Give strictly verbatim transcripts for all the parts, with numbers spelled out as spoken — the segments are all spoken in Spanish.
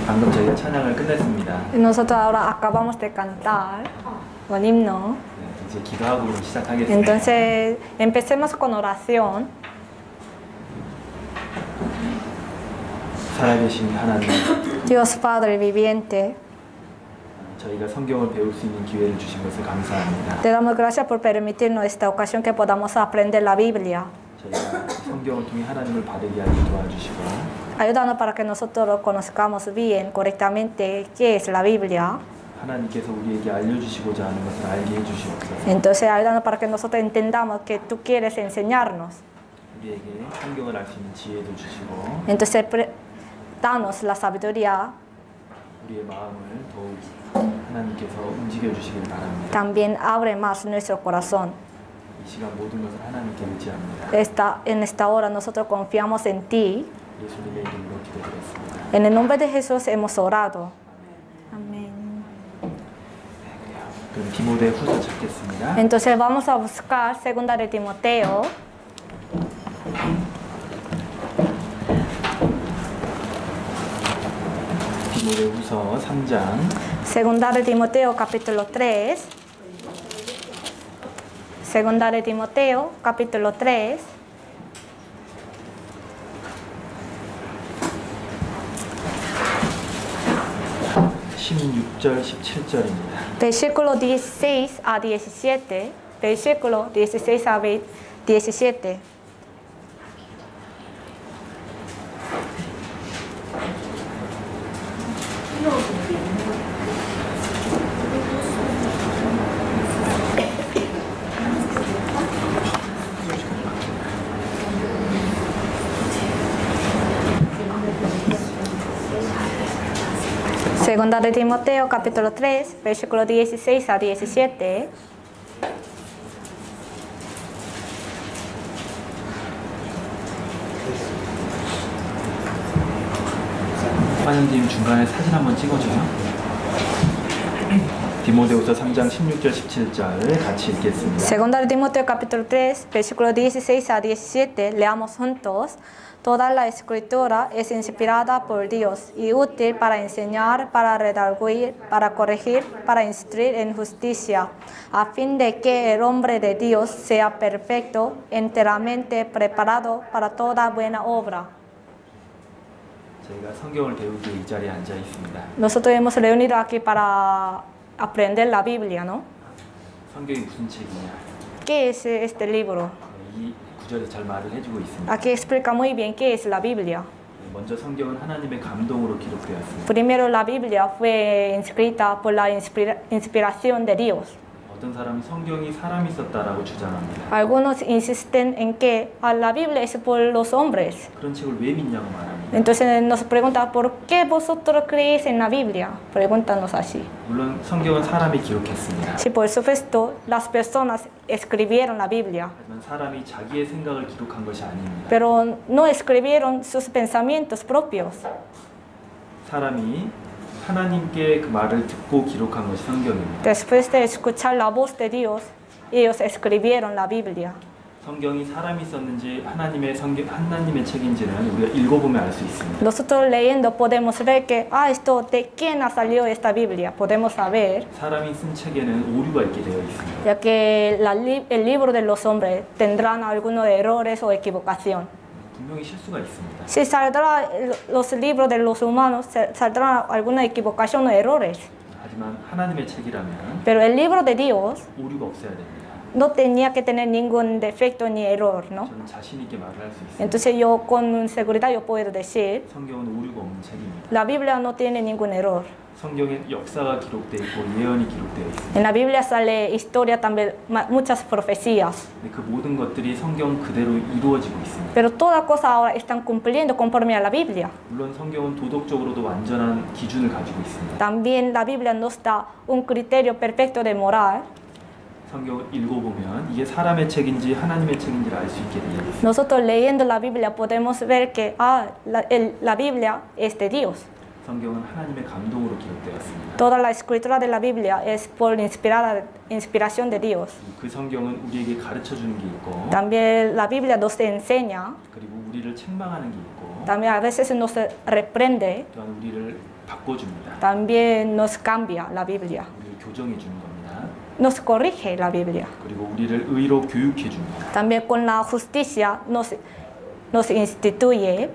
방금 저희가 찬양을 끝냈습니다. Nosotros ahora acabamos de cantar un himno. 네, 이제 기도하고 시작하겠습니다. Entonces empecemos con oración. 살아계신 하나님, Dios Padre viviente, 저희가 성경을 배울 수 있는 기회를 주신 것을 감사합니다. te damos gracias por permitirnos esta ocasión que podamos aprender la Biblia. 저희가 성경을 통해 하나님을 바르게 하게 도와주시고 Ayúdanos para que nosotros conozcamos bien, correctamente, qué es la Biblia. 하나님께서 우리에게 알려주시고자 하는 것을 알게 해주시옵소서. Entonces ayúdanos para que nosotros entendamos que tú quieres enseñarnos. 우리에게 성경을 알 수 있는 지혜도 주시고 Entonces danos la sabiduría. 우리의 마음을 더욱 하나님께서 움직여 주시길 바랍니다. También abre más nuestro corazón. 이 시간 모든 것을 하나님께 의지합니다. Esta, en esta hora nosotros confiamos en ti. 예수님의 이름으로 기도드렸습니다. En el nombre de Jesús hemos orado. Amén. 그럼 디모데 후서 찾겠습니다. Entonces vamos a buscar segunda de Timoteo. 디모데 후서 삼 장 Segunda de Timoteo capítulo tres. Segunda de Timoteo capítulo tres. 십육 절 십칠 절입니다. Versículo dieciséis a diecisiete. Versículo dieciséis a diecisiete. Segunda de Timoteo, capítulo tres, versículo dieciséis a diecisiete. 환영님 중간에 사진 한번 찍어줘요. 디모데후서 삼 장 십육 절 십칠 절 같이 읽겠습니다. Segunda de Timoteo, capítulo tres, versículo dieciséis a diecisiete. Leamos juntos. Toda la escritura es inspirada por Dios y útil para enseñar, para redarguir, para corregir, para instruir en justicia, a fin de que el hombre de Dios sea perfecto, enteramente preparado para toda buena obra. 저희가 성경을 배우기 이 자리에 앉아 있습니다. Nosotros hemos reunido aquí para aprender la Biblia, ¿no? 성경이 무슨 책이냐? ¿Qué es este libro? 이 구절에 잘 말을 해주고 있습니다. Aquí explica muy bien qué es la Biblia. 먼저 성경은 하나님의 감동으로 기록되었습니다. Primero la Biblia fue escrita por la inspira inspiración de Dios. 어떤 사람은 성경이 사람이 썼다라고 주장합니다. Algunos insisten en que la Biblia es por los hombres. 그런 책을 왜 믿냐고 말합니다. Entonces nos pregunta, ¿por qué vosotros creéis en la Biblia? Pregúntanos así. 물론 성경은 사람이 기록했습니다. Sí, por supuesto, las personas escribieron la Biblia. 하지만 사람이 자기의 생각을 기록한 것이 아닙니다. Pero no escribieron sus pensamientos propios. 사람이 하나님께 그 말을 듣고 기록한 것이 성경입니다. Después de escuchar la voz de Dios, ellos escribieron la Biblia. 성경이 사람이 썼는지 하나님의 성경 하나님의 책인지는 우리가 읽어보면 알 수 있습니다. Nosotros leyendo podemos ver que ah esto de quién ha salido esta Biblia. Podemos saber, 사람이 쓴 책에는 오류가 있게 되어 있습니다. ya que la, el libro de los hombres tendrán algunos errores o equivocación. 분명히 실수가 있습니다. Si saldrá los libros de los humanos, saldrán alguna equivocación o errores. 하지만 하나님의 책이라면 Pero el libro de Dios 오류가 없어야 됩니다. no tenía que tener ningún defecto ni error, ¿no? 저는 자신 있게 말을 할 수 있습니다. Entonces yo con seguridad yo puedo decir, 성경은 오류가 없는 책입니다. la Biblia no tiene ningún error. 성경에 역사가 기록되어 있고 예언이 기록되어 있습니다. En la Biblia sale historia también, muchas profecías. 근데 그 모든 것들이 성경 그대로 이루어지고 있습니다. Pero todas cosas ahora están cumpliendo conforme a la Biblia. 물론 성경은 도덕적으로도 완전한 기준을 가지고 있습니다. También la Biblia nos da un criterio perfecto de moral. 성경을 읽어보면 이게 사람의 책인지 하나님의 책인지를 알 수 있게 되어 있습니다. Nosotros leyendo la Biblia podemos ver que ah, la, el, la Biblia es de Dios. 성경은 하나님의 감동으로 기록되었습니다. Toda la escritura de la Biblia es por inspirada, inspiración de Dios. 그 성경은 우리에게 가르쳐 주는 게 있고 También la Biblia nos enseña, 그리고 우리를 책망하는 게 있고 también a veces nos reprende, 또한 우리를 바꿔줍니다. también nos cambia la Biblia, 우리를 교정해 주는 겁니다. nos corrige la Biblia. 그리고 우리를 의로 교육해 줍니다. También con la justicia nos, nos instituye.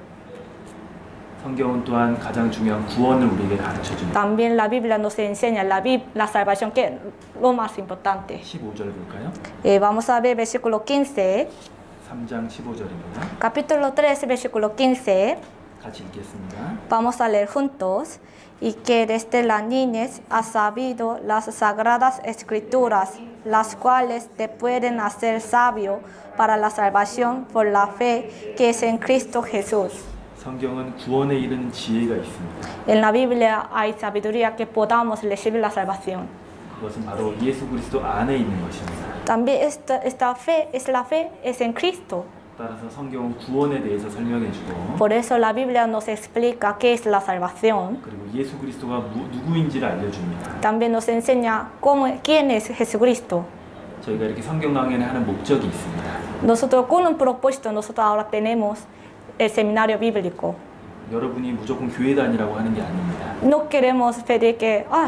성경은 또한 가장 중요한 구원을 우리에게 가르쳐 줍니다. También la Biblia nos enseña la, la salvación, que es lo más importante. 십오 절 볼까요? Eh, vamos a ver versículo quince, 삼 장 십오 절입니다. capítulo tres, versículo quince. 같이 읽겠습니다. Vamos a leer juntos. Y que desde la niñez has sabido las sagradas escrituras, las cuales te pueden hacer sabio para la salvación por la fe que es en Cristo Jesús. 성경은 구원에 이르는 지혜가 있습니다. En la Biblia hay sabiduría que podamos recibir la salvación. 그것은 바로 예수 그리스도 안에 있는 것입니다. También esta, esta fe es la fe es en Cristo. 따라서 성경은 구원에 대해서 설명해 주고 Por eso la Biblia nos explica qué es la salvación. 그리고 예수 그리스도가 무, 누구인지를 알려줍니다. También nos enseña cómo, quién es Jesucristo. 저희가 이렇게 성경 강연을 하는 목적이 있습니다. Nosotros con un propósito, nosotros ahora tenemos el seminario bíblico. 여러분이 무조건 교회 다니라고 하는 게 아닙니다. No queremos pedir que, ah,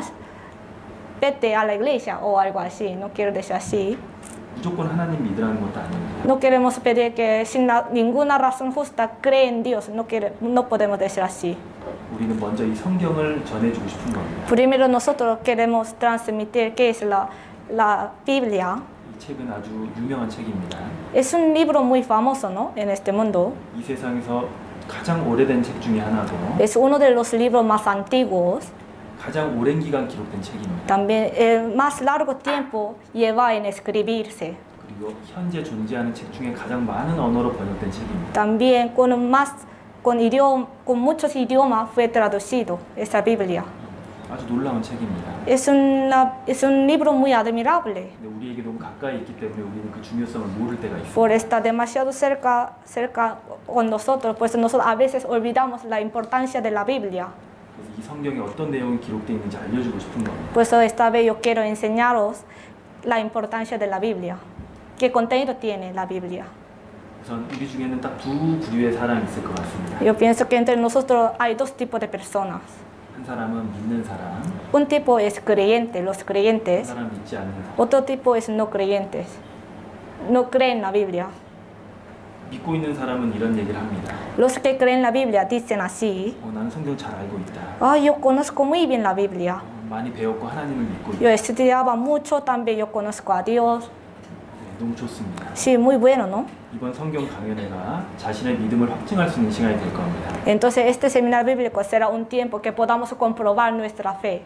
vete a la iglesia o algo así, no quiero decir así. 무조건 하나님 믿으라는 것도 아닙니다. No queremos pedir que sin la, ninguna razón justa cree en Dios, no, quiere, no podemos decir así. 우리는 먼저 이 성경을 전해주고 싶은 겁니다. Primero nosotros queremos transmitir qué es la, la Biblia. 이 책은 아주 유명한 책입니다. Es un libro muy famoso, ¿no? En este mundo. 이 세상에서 가장 오래된 책 중에 하나고 Es uno de los libros más antiguos. 가장 오랜 기간 기록된 책입니다. También el más largo tiempo lleva en escribirse. 그리고 현재 존재하는 책 중에 가장 많은 언어로 번역된 책입니다. También con, más, con, idioma, con muchos idiomas fue traducido esta Biblia. 아주 놀라운 책입니다. Es, una, es un libro muy admirable. 근데 우리에게 너무 가까이 있기 때문에 우리는 그 중요성을 모를 때가 있습니다. Por estar demasiado cerca, cerca con nosotros, pues nosotros a veces olvidamos la importancia de la Biblia. 그래서 이 성경에 어떤 내용이 기록되어 있는지 알려주고 싶은 겁니다. Por eso esta vez yo quiero enseñaros la importancia de la Biblia. ¿Qué contenido tiene la Biblia? 우선 우리 중에는 딱 두 부류의 사람이 있을 것 같습니다. Yo pienso que entre nosotros hay dos tipos de personas. 한 사람은 믿는 사람, Un tipo es creyente, los 한 creyentes. 사람 믿지 않는 사람. Otro tipo es no creyentes. No creen la Biblia. 믿고 있는 사람은 이런 얘기를 합니다. Los que creen la Biblia dicen así. 어, 나는 성경 잘 알고 있다. Ah, yo conozco muy bien la Biblia. 어, 많이 배웠고 하나님을 믿고 있다. Yo estudiaba mucho, también yo conozco a Dios. 네, 너무 좋습니다. Sí, muy bueno, ¿no? 이번 성경 강연회가 자신의 믿음을 확증할 수 있는 시간이 될 겁니다. Entonces este seminario bíblico será un tiempo que podamos comprobar nuestra fe.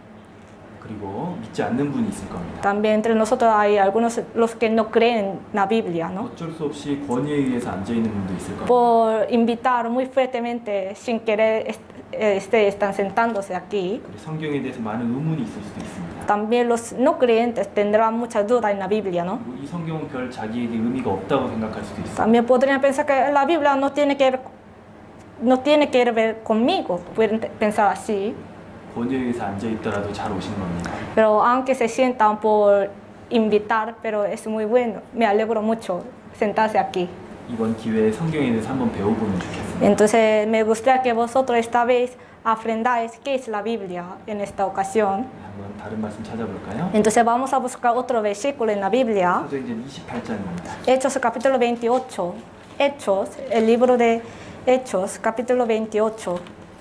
그리고 믿지 않는 분이 있을 겁니다. También entre nosotros hay algunos los que no creen la Biblia, ¿no? 어쩔 수 없이 권위에 의해서 앉아 있는 분도 있을 겁니다. Por invitar muy fuertemente, sin querer, est este, están sentándose aquí. 그리고 성경에 대해서 많은 의문이 있을 수도 있습니다. También los no creyentes tendrán muchas dudas en la Biblia, ¿no? 그리고 이 성경은 별 자기에게 의미가 없다고 생각할 수도 있습니다. También podrían pensar que la Biblia no tiene que ver, no tiene que ver conmigo, pueden pensar así. 권위에 의해서 앉아 있더라도 잘 오신 겁니다. Pero aunque se sientan por invitar, pero es muy bueno, me alegro mucho sentarse aquí. 이번 기회에 성경에 대해서 한번 배워보면 좋겠습니다. Entonces me gustaría que vosotros esta vez aprendáis qué es la Biblia en esta ocasión. 한번 다른 말씀 찾아볼까요? Entonces vamos a buscar otro versículo en la Biblia. 사도행전 이십팔 장입니다. Hechos capítulo veintiocho. Hechos, el libro de Hechos capítulo veintiocho.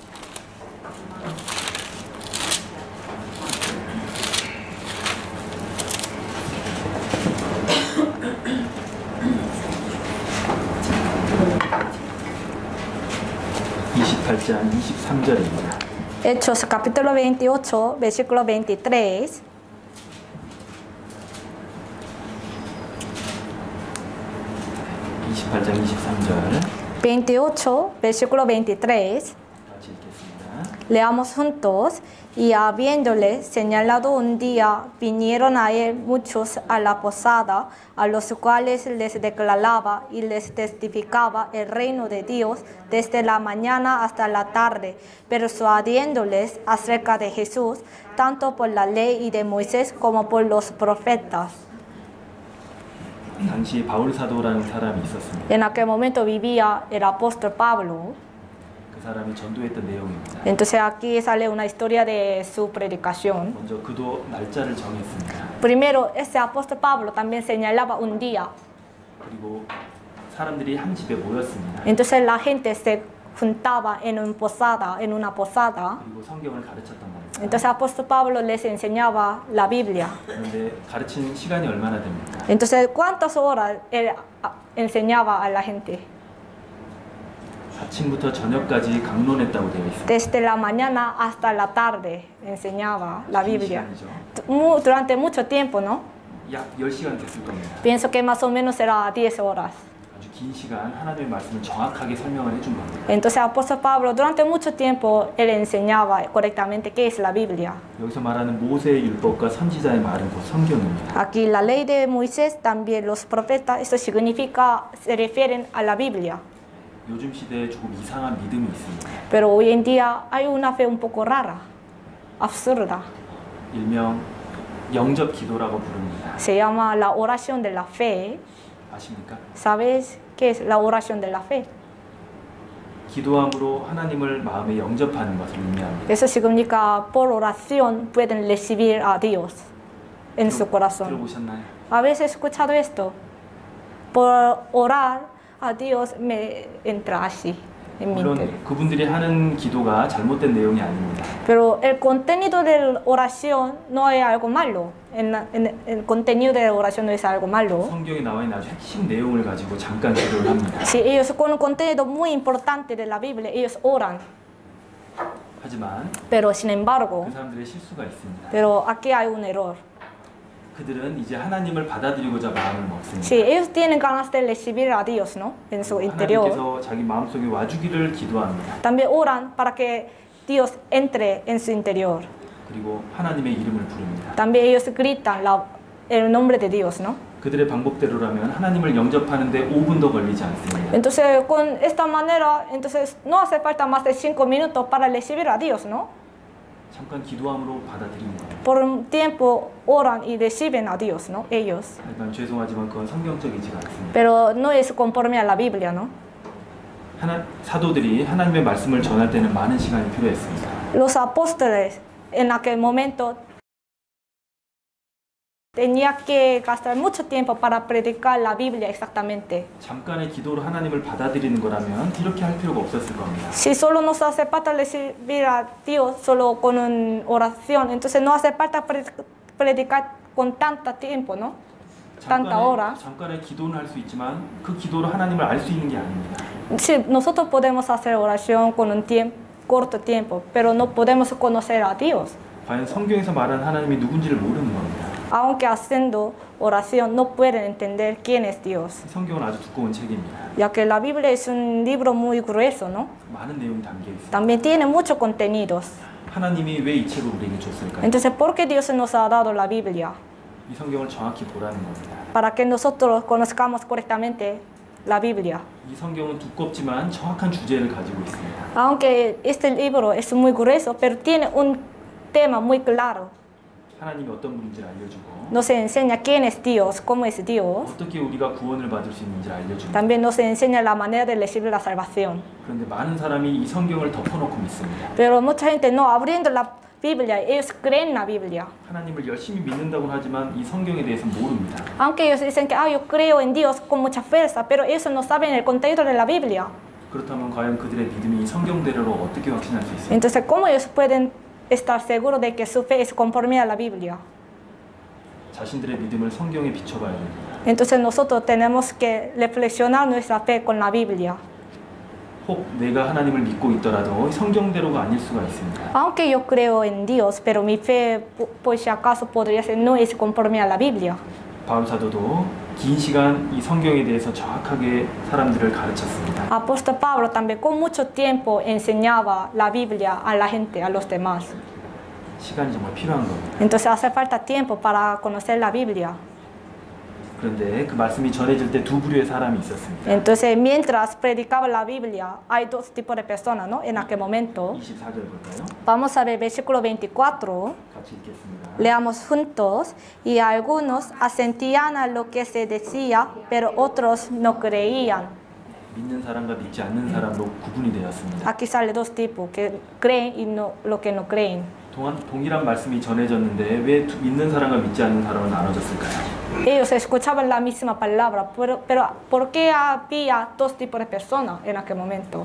이십팔 장 이십삼 절입니다. Hechos capítulo veintiocho, versículo veintitrés. 이십팔 장 이십삼 절 veintiocho, versículo veintitrés. 같이 읽겠습니다. Leamos juntos. Y habiéndole señalado un día, vinieron a él muchos a la posada, a los cuales les declaraba y les testificaba el reino de Dios desde la mañana hasta la tarde, persuadiéndoles acerca de Jesús, tanto por la ley y de Moisés como por los profetas. 당시 바울 사도라는 사람이 있었습니다. En aquel momento vivía el apóstol Pablo. 그 사람이 전도했던 내용입니다. Entonces aquí sale una historia de su predicación. 먼저 그도 날짜를 정했습니다. Primero, ese apóstol Pablo también señalaba un día. 그리고 사람들이 한 집에 모였습니다. Entonces la gente se juntaba en una posada, en una posada. 그리고 성경을 가르쳤단 말입니다. Entonces el apóstol Pablo les enseñaba la Biblia. 그런데 가르친 시간이 얼마나 됩니까? Entonces, ¿cuántas horas él enseñaba a la gente? 아침부터 저녁까지 강론했다고 되어 있습니다. Desde la mañana hasta la tarde enseñaba la 긴 Biblia. 시간이죠. Mu- Durante mucho tiempo, ¿no? 약 열 시간 됐을 겁니다. Pienso que más o menos era diez horas. 아주 긴 시간 하나님의 말씀을 정확하게 설명을 해준 겁니다. Entonces el apóstol Pablo durante mucho tiempo él enseñaba correctamente qué es la Biblia. 여기서 말하는 모세의 율법과 선지자의 말은 곧 성경입니다. Aquí la ley de Moisés, también los profetas, eso significa, se refieren a la Biblia. 요즘 시대에 조금 이상한 믿음이 있습니다. Pero hoy en día hay una fe un poco rara, absurda. 일명 영접 기도라고 부릅니다. Se llama la oración de la fe. 아십니까? ¿Sabes qué es la oración de la fe? 기도함으로 하나님을 마음에 영접하는 것을 의미합니다. Eso significa por oración pueden recibir a Dios en su corazón. 들어보셨나요? ¿Habéis escuchado esto? Por orar a Dios me entra así en mi 물론 interior. 그분들이 하는 기도가 잘못된 내용이 아닙니다. Pero el contenido de la oración no es algo malo. En, en- el contenido de la oración no es algo malo. 성경에 나와 있는 아주 핵심 내용을 가지고 잠깐 기도를 합니다. Si ellos con un contenido muy importante de la Biblia, ellos oran. 하지만 Pero sin embargo, 그 사람들의 실수가 있습니다. pero aquí hay un error. 그들은 이제 하나님을 받아들이고자 마음을 먹습니다. Si ellos tienen ganas de recibir a Dios, ¿no? En su interior, 하나님께서 자기 마음속에 와주기를 기도합니다. también oran para que Dios entre en su interior. 그리고 하나님의 이름을 부릅니다. También ellos gritan la- el nombre de Dios, ¿no? 그들의 방법대로라면 하나님을 영접하는데 오 분도 걸리지 않습니다. Entonces, con esta manera, entonces no hace falta más de cinco minutos para recibir a Dios, ¿no? 잠깐 기도함으로 받아들이는 거예요. Por un tiempo oran y reciben a Dios, ¿no? Ellos. 하지만 죄송하지만 그건 성경적이지가 않습니다. Pero no es conforme a la Biblia, ¿no? 하나, 사도들이 하나님의 말씀을 전할 때는 많은 시간이 필요했습니다. Los apóstoles en aquel momento tenían que gastar mucho tiempo para predicar la Biblia exactamente. 잠깐의 기도로 하나님을 받아들이는 거라면 이렇게 할 필요가 없었을 겁니다. Si solo nos hace falta recibir a Dios solo con una oración, entonces no hace falta pre- predicar con tanto tiempo, ¿no? Tanta hora. 잠깐의, 잠깐의 기도는 할 수 있지만 그 기도로 하나님을 알 수 있는 게 아닙니다. Sí, nosotros podemos hacer oración con un tiempo, corto tiempo, pero no podemos conocer a Dios. 과연 성경에서 말하는 하나님이 누군지를 모르는 겁니다. Aunque haciendo oración no pueden entender quién es Dios, 성경은 아주 두꺼운 책입니다. ya que la Biblia es un libro muy grueso, ¿no? 많은 내용이 담겨 있습니다. También tiene muchos contenidos. 하나님이 왜 이 책을 우리에게 줬을까요? Entonces, ¿por qué Dios nos ha dado la Biblia? 이 성경을 정확히 보라는 겁니다. Para que nosotros conozcamos correctamente la Biblia. 이 성경은 두껍지만 정확한 주제를 가지고 있습니다. Aunque este libro es muy grueso, pero tiene un tema muy claro. 하나님이 어떤 분인지를 알려주고 Nos enseña quién es Dios, cómo es Dios. 어떻게 우리가 구원을 받을 수 있는지를 알려줍니다. También nos enseña la manera de recibir la salvación. 그런데 많은 사람이 이 성경을 덮어놓고 믿습니다. Pero mucha gente no abriendo la Biblia, ellos creen en la Biblia. 하나님을 열심히 믿는다고는 하지만 이 성경에 대해서 모릅니다. Aunque ellos dicen que ah, yo creo en Dios con mucha fuerza, pero ellos no saben el contenido de la Biblia. 그렇다면 과연 그들의 믿음이 이 성경대로 어떻게 확신할 수 있습니까? Entonces, ¿cómo ellos pueden estar seguros de que su fe es conforme a la Biblia? 자신들의 믿음을 성경에 비춰봐야 됩니다. Entonces nosotros tenemos que reflexionar nuestra fe con la Biblia. 혹 내가 하나님을 믿고 있더라도 성경대로가 아닐 수가 있습니다. Aunque yo creo en Dios, pero mi fe, por si acaso, podría ser no es conforme a la Biblia. 바울 사도도 긴 시간 이 성경에 대해서 정확하게 사람들을 가르쳤습니다. Apóstol Pablo también con mucho tiempo enseñaba la Biblia a la gente, a los demás. 시간이 정말 필요한 겁니다. Entonces hace falta tiempo para conocer la Biblia. 그런데 그 말씀이 전해질 때 두 부류의 사람이 있었습니다. Entonces mientras predicaba la Biblia, hay dos tipos de personas, ¿no? En aquel momento. 이십사 절 볼까요? Vamos a ver versículo veinticuatro. 같이 읽겠습니다. Leamos juntos. Y algunos asentían a lo que se decía, pero otros no creían. 믿는 사람과 믿지 않는 사람으로 구분이 되었습니다. Aquí sale dos tipos, que creen y no, lo que no creen. 동안, 동일한 말씀이 전해졌는데 왜 두- 믿는 사람과 믿지 않는 사람으로 나눠졌을까요? Ellos escuchaban la misma palabra, pero, pero ¿por qué había dos tipos de personas en aquel momento?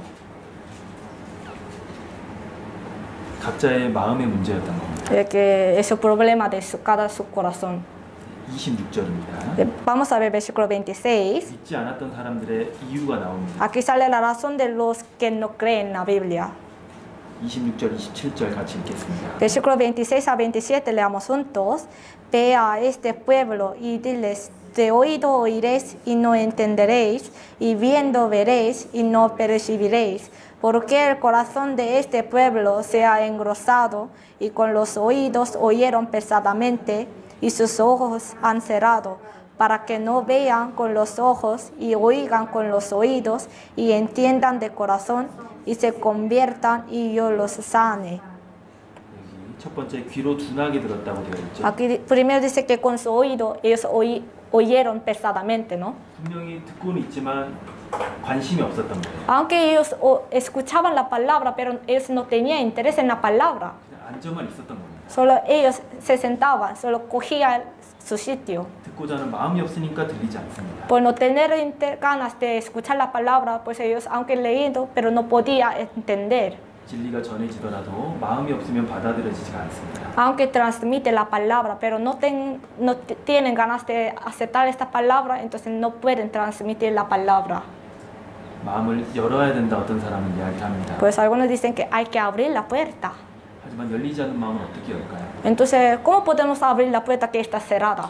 각자의 마음의 문제였던 겁니다. Eh, que es el problema de su, cada su corazón. 이십육 절입니다. Eh, Vamos a ver versículo veintiséis. 믿지 않았던 사람들의 이유가 나옵니다. Aquí sale la razón de los que no creen en la Biblia. 이십육 절, 이십칠 절 같이 읽겠습니다. Versículo veintiséis a veintisiete leamos juntos. Ve a este pueblo y diles, de oído oiréis y no entenderéis, y viendo veréis y no percibiréis, porque el corazón de este pueblo se ha engrosado, y con los oídos oyeron pesadamente, y sus ojos han cerrado, para que no vean con los ojos y oigan con los oídos, y entiendan de corazón, y se conviertan, y yo los sane. 여기 첫 번째 귀로 둔하게 들었다고 되어 있죠. Aquí primero dice que con su oído ellos oí, oyeron pesadamente, ¿no? 분명히 듣고는 있지만 관심이 없었던 거예요. Aunque ellos o, escuchaban la palabra, pero ellos no tenían interés en la palabra. 그냥 앉아만 있었던 겁니다. Solo ellos se sentaban, solo cogían su sitio. 듣고자 하는 마음이 없으니까 들리지 않습니다. Por no tener inter- ganas de escuchar la palabra, pues ellos, aunque leído, pero no podían entender. 진리가 전해지더라도 마음이 없으면 받아들여지지가 않습니다. Aunque transmite la palabra, pero no, ten- no t- tienen ganas de aceptar esta palabra, entonces no pueden transmitir la palabra. 마음을 열어야 된다 어떤 사람은 이야기를 합니다. Pues algunos dicen que hay que abrir la puerta. 하지만 열리지 않는 마음은 어떻게 열까요? Entonces, ¿cómo podemos abrir la puerta que está cerrada?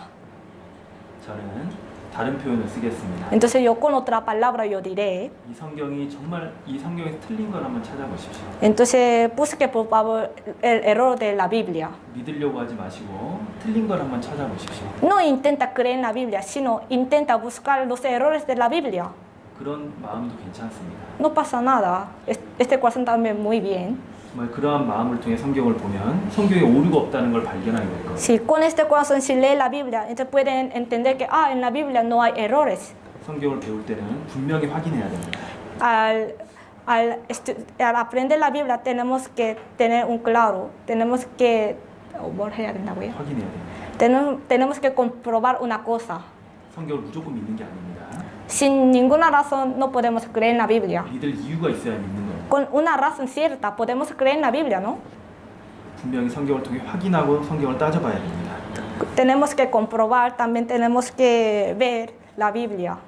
저는 다른 표현을 쓰겠습니다. Entonces yo con otra palabra yo diré. 이 성경이 정말 이 성경에서 틀린 걸 한번 찾아보십시오. Entonces busque por favor el error de la Biblia. 믿으려고 하지 마시고 틀린 걸 한번 찾아보십시오. No intenta creer en la Biblia, sino intenta buscar los errores de la Biblia. 그런 마음도 괜찮습니다. No pasa nada. Es- Este corazón también muy bien. 정말 그러한 마음을 통해 성경을 보면 성경에 오류가 없다는 걸 발견하게 될 거예요. Si con este corazón si lee la Biblia, entonces pueden entender que ah, en la Biblia no hay errores. 성경을 배울 때는 분명히 확인해야 됩니다. Al, al, estu- al aprender la Biblia tenemos que tener un claro, tenemos que oh, 뭘 해야 된다고요? 확인해야 됩니다. Tenemos, tenemos que comprobar una cosa. 성경을 무조건 믿는 게 아닙니다. Sin ninguna razón no podemos creer en la Biblia. 믿을 이유가 있어야 믿는 거예요. Con una razón cierta podemos creer en la Biblia, ¿no? 분명히 성경을 통해 확인하고 성경을 따져봐야 됩니다. Tenemos que comprobar, también tenemos que ver la Biblia.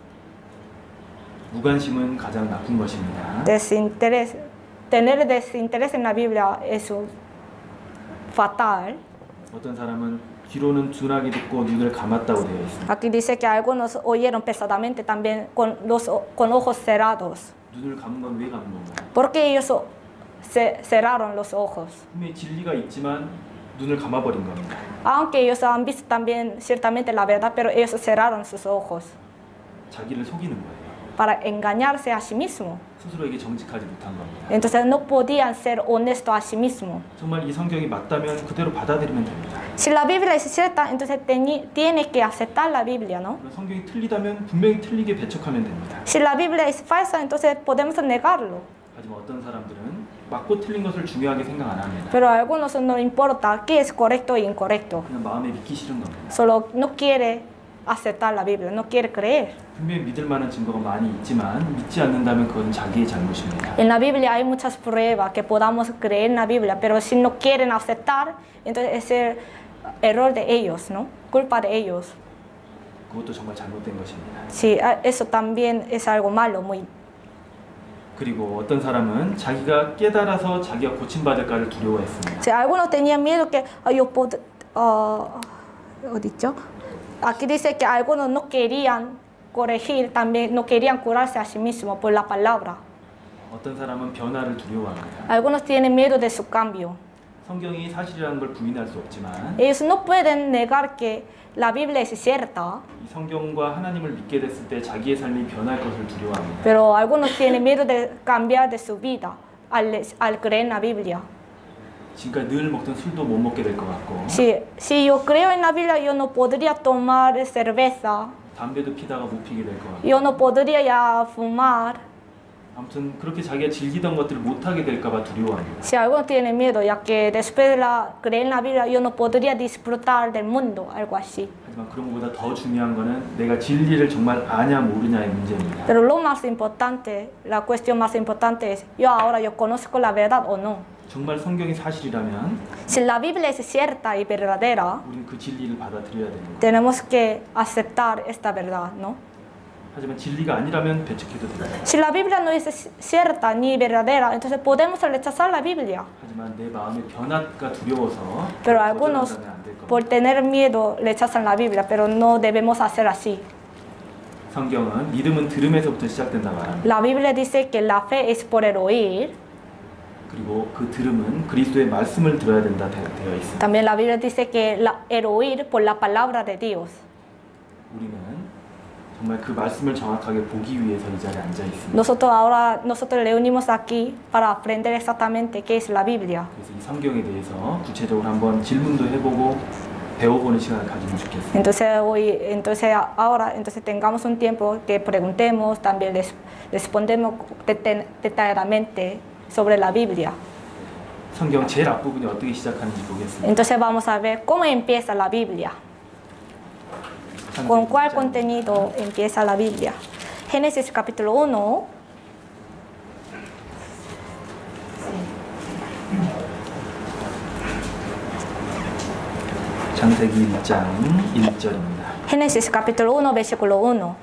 무관심은 가장 나쁜 것입니다. Desinterés, tener desinterés en la Biblia es fatal. 어떤 사람은 귀로는 둔하게 듣고 눈을 감았다고 되어 있습니다. Aquí dice que algunos oyeron pesadamente también con, los, con ojos cerrados. 눈을 감은 건 왜 감은 건가요? Porque ellos se cerraron los ojos. 분명히 진리가 있지만 눈을 감아버린 겁니다. Aunque ellos han visto también ciertamente la verdad, pero ellos cerraron sus ojos 자기를 속이는 거예요. para engañarse a sí mismo. 스스로에게 정직하지 못한 겁니다. Entonces no podían ser honestos a sí mismo. 정말 이 성경이 맞다면 그대로 받아들이면 됩니다. Si la Biblia es cierta, entonces teni- tiene que aceptar la Biblia, ¿no? 그러나 성경이 틀리다면 분명히 틀리게 배척하면 됩니다. Si la Biblia es falsa, entonces podemos negarlo. 하지만 어떤 사람들은 맞고 틀린 것을 중요하게 생각 안 합니다. Pero a algunos no importa qué es correcto e incorrecto. 그냥 마음에 믿기 싫은 겁니다. Solo no quiere aceptar la Biblia, no quiere creer. 분명히 믿을 만한 증거가 많이 있지만 믿지 않는다면 그건 자기의 잘못입니다. En la Biblia hay muchas pruebas que podamos creer en la Biblia, pero si no quieren aceptar, entonces es el error de ellos, ¿no? Culpa de ellos. 그것도 정말 잘못된 것입니다. Sí, eso también es algo malo, muy. 그리고 어떤 사람은 자기가 깨달아서 자기가 고침받을까를 두려워했습니다. Si algunos tenían miedo que ah, yo pod, ah, ¿he dicho? Aquí dice que algunos no querían corregir, también no querían curarse a sí mismos por la palabra. 어떤 사람은 변화를 두려워합니다. Algunos tienen miedo de su cambio. 성경이 사실이라는 걸 부인할 수 없지만 Ellos no pueden negar que la Biblia es cierta, 이 성경과 하나님을 믿게 됐을 때 자기의 삶이 변할 것을 두려워합니다. pero algunos tienen miedo de cambiar de su vida al, al creer en la Biblia. 지금까지 늘 먹던 술도 못 먹게 될 것 같고 Si, si yo creo en la Biblia, yo no podría tomar cerveza, 담배도 피다가 못 피게 될 것 같고 yo no podría ya fumar. 아무튼 그렇게 자기가 즐기던 것들을 못하게 될까 봐 두려워합니다. Si alguno tiene miedo, ya que después de la, creer en la Biblia, yo no podría disfrutar del mundo, algo así. 하지만 그런 것보다 더 중요한 거는 내가 진리를 정말 아냐 모르냐의 문제입니다. Pero lo más importante, la cuestión más importante es, yo ahora yo conozco la verdad o no. 정말 성경이 사실이라면 Si la Biblia es cierta y verdadera, 우리는 그 진리를 받아들여야 되는 거예요. tenemos que aceptar esta verdad, ¿no? 하지만 진리가 아니라면 배척해도 됩니다. Si la Biblia no es cierta ni verdadera, entonces podemos rechazar la Biblia. 하지만 내 마음의 변화가 두려워서 Pero algunos, 거절한다면 안 될 겁니다. por tener miedo, rechazan la Biblia, pero no debemos hacer así. 성경은 믿음은 들음에서부터 시작된다고 말합니다. La Biblia dice que la fe es por el oír. 그리고 그 들음은 그리스도의 말씀을 들어야 된다 되- 되어 있습니다. También la Biblia dice que la, el oír por la palabra de Dios. 우리는 정말 그 말씀을 정확하게 보기 위해서 이 자리에 앉아 있습니다. Nosotros ahora nosotros reunimos aquí para aprender exactamente qué es la Biblia. 그래서 이 성경에 대해서 구체적으로 한번 질문도 해보고 배워보는 시간을 가지면 좋겠습니다. Entonces hoy, entonces ahora, entonces tengamos un tiempo que preguntemos, también les respondemos deten- detalladamente sobre la Biblia. 성경 제일 앞부분이 어떻게 시작하는지 보겠습니다. Entonces vamos a ver cómo empieza la Biblia. ¿Con cuál contenido empieza la Biblia? Génesis capítulo uno. 창세기 일 장 일 절입니다. Génesis capítulo uno, versículo uno.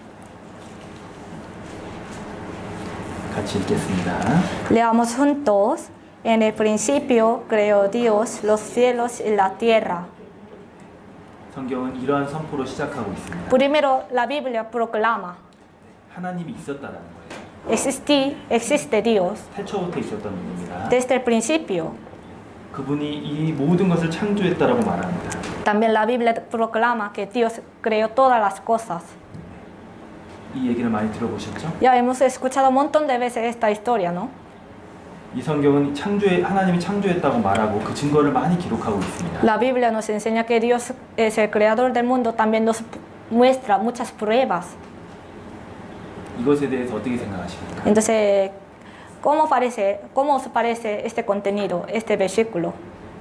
같이 읽겠습니다. Leamos juntos. En el principio creó Dios los cielos y la tierra. 성경은 이러한 선포로 시작하고 있습니다. Primero, la Biblia proclama, 하나님이 있었다라는 거예요. existi, existe Dios 태초부터 있었던 분입니다. desde el principio. 그분이 이 모든 것을 창조했다라고 말합니다. También la Biblia proclama que Dios creó todas las cosas. 이 얘기를 많이 들어보셨죠? Ya hemos escuchado un montón de veces esta historia, ¿no? 이 성경은 창조해 하나님이 창조했다고 말하고 그 증거를 많이 기록하고 있습니다. La Biblia nos enseña que Dios es el creador del mundo, también nos muestra muchas pruebas. 이것에 대해서 어떻게 생각하십니까? Entonces, ¿cómo, parece, ¿cómo os parece este contenido, este versículo?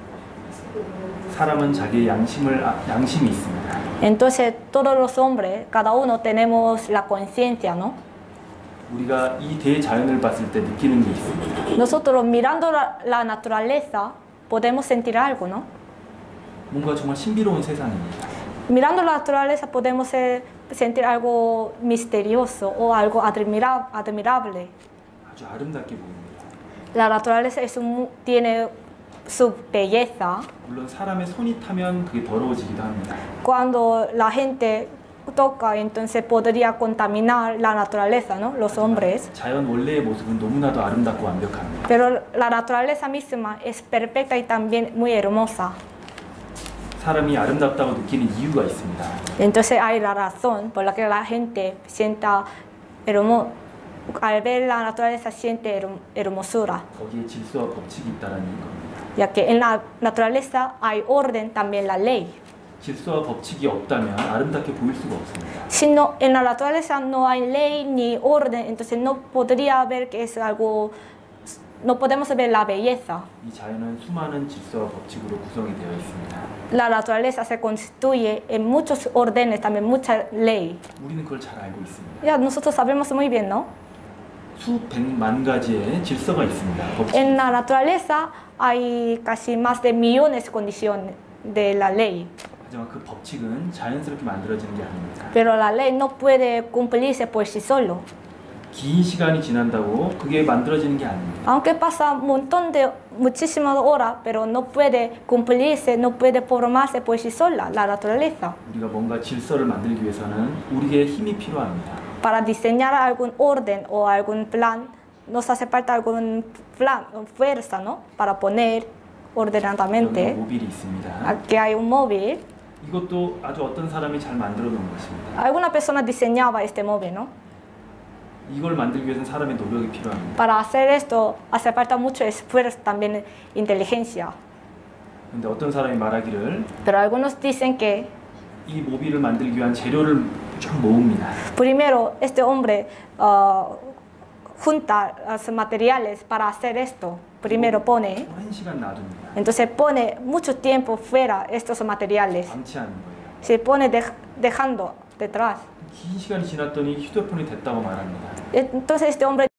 사람은 자기의 양심을 아, 양심이 있습니다. Entonces, todos los hombres, cada uno tenemos la conciencia, ¿no? 우리가 이 대자연을 봤을 때 느끼는 게 있습니다. Nosotros mirando la, la naturaleza podemos sentir algo, ¿no? 뭔가 정말 신비로운 세상입니다. Mirando la naturaleza podemos eh, sentir algo misterioso o algo admira, admirable. 아주 아름답게 보입니다. La naturaleza es un, tiene su belleza. 물론 사람의 손이 타면 그게 더러워지기도 합니다. Cuando la gente toca, entonces podría contaminar la naturaleza, ¿no? Los hombres. 자연 원래의 모습은 너무나도 아름답고 완벽합니다. Pero la naturaleza misma es perfecta y también muy hermosa. 사람이 아름답다고 느끼는 이유가 있습니다. Entonces hay la razón por la que la gente sienta hermoso. Al ver la naturaleza siente herm- hermosura, 거기에 질서와 법칙이 있다는 겁니다. ya que en la naturaleza hay orden, también la ley. 질서와 법칙이 없다면 아름답게 보일 수가 없습니다. Si no, en la naturaleza no hay ley ni orden, entonces no podría ver que es algo, no podemos ver la belleza. 이 자연은 수많은 질서와 법칙으로 구성이 되어 있습니다. La naturaleza se constituye en muchos órdenes, también mucha ley. 우리는 그걸 잘 알고 있습니다. Ya nosotros sabemos muy bien, ¿no? 수백만 가지의 질서가 있습니다. 법칙. En la naturaleza hay casi más de millones de condiciones de la ley. 하지만 그 법칙은 자연스럽게 만들어지는 게 아닙니다. Pero la ley no puede cumplirse por sí solo. 긴 시간이 지난다고 그게 만들어지는 게 아닙니다. Aunque pasa un montón de, muchísimas horas, pero no puede cumplirse, no puede formarse por sí sola la naturaleza. 우리가 뭔가 질서를 만들기 위해서는 우리에게 힘이 필요합니다. Para diseñar algún orden o algún plan, nos hace falta algún plan, fuerza, ¿no? Para poner 여기 ordenadamente. 모빌이 있습니다. Aquí hay un móvil. 이것도 아주 어떤 사람이 잘 만들어 놓은 것입니다. Alguna persona diseñaba este móvil, ¿no? 이걸 만들기 위해서는 사람의 노력이 필요합니다. Para hacer esto hace falta mucho esfuerzo, también inteligencia. 근데 어떤 사람이 말하기를 Pero algunos dicen que 이 모빌을 만들기 위한 재료를 좀 모읍니다. primero este hombre uh, junta los materiales para hacer esto. Primero pone, 오랜 시간 놔둡니다. entonces pone mucho tiempo fuera estos materiales. 방치하는 거예요. Se pone dej- dejando detrás. 긴 시간이 지났더니 휴대폰이 됐다고 말합니다. Entonces este hombre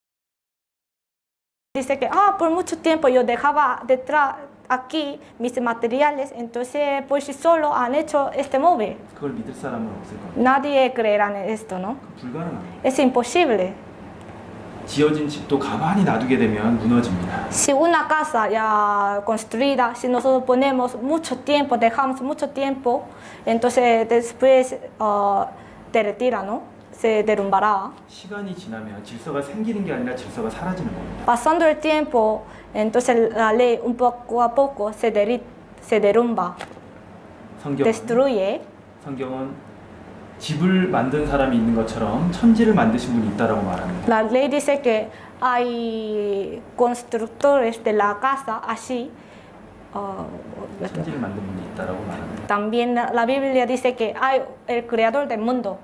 dice que ah, por mucho tiempo yo dejaba detrás aquí mis materiales, entonces por sí solo han hecho este móvil. 그걸 믿을 사람은 없을 겁니다. Nadie creerá en esto, ¿no? 불가능합니다. Es imposible. 지어진 집도 가만히 놔두게 되면 무너집니다. Si una casa ya construida, si nosotros ponemos mucho tiempo, dejamos mucho tiempo, entonces después uh, te retira, ¿no? Se derrumbará. 시간이 지나면 질서가 생기는 게 아니라 질서가 사라지는 겁니다. Pasando el tiempo, entonces la ley un poco a poco se, deri- se derrumba, 성경은, destruye. 성경은 집을 만든 사람이 있는 것처럼 천지를 만드신 분이 있다라고 말합니다. La ley dice que hay constructores de la casa así. uh, 천지를 만든 분이 있다라고 말합니다. También la Biblia dice que hay el creador del mundo.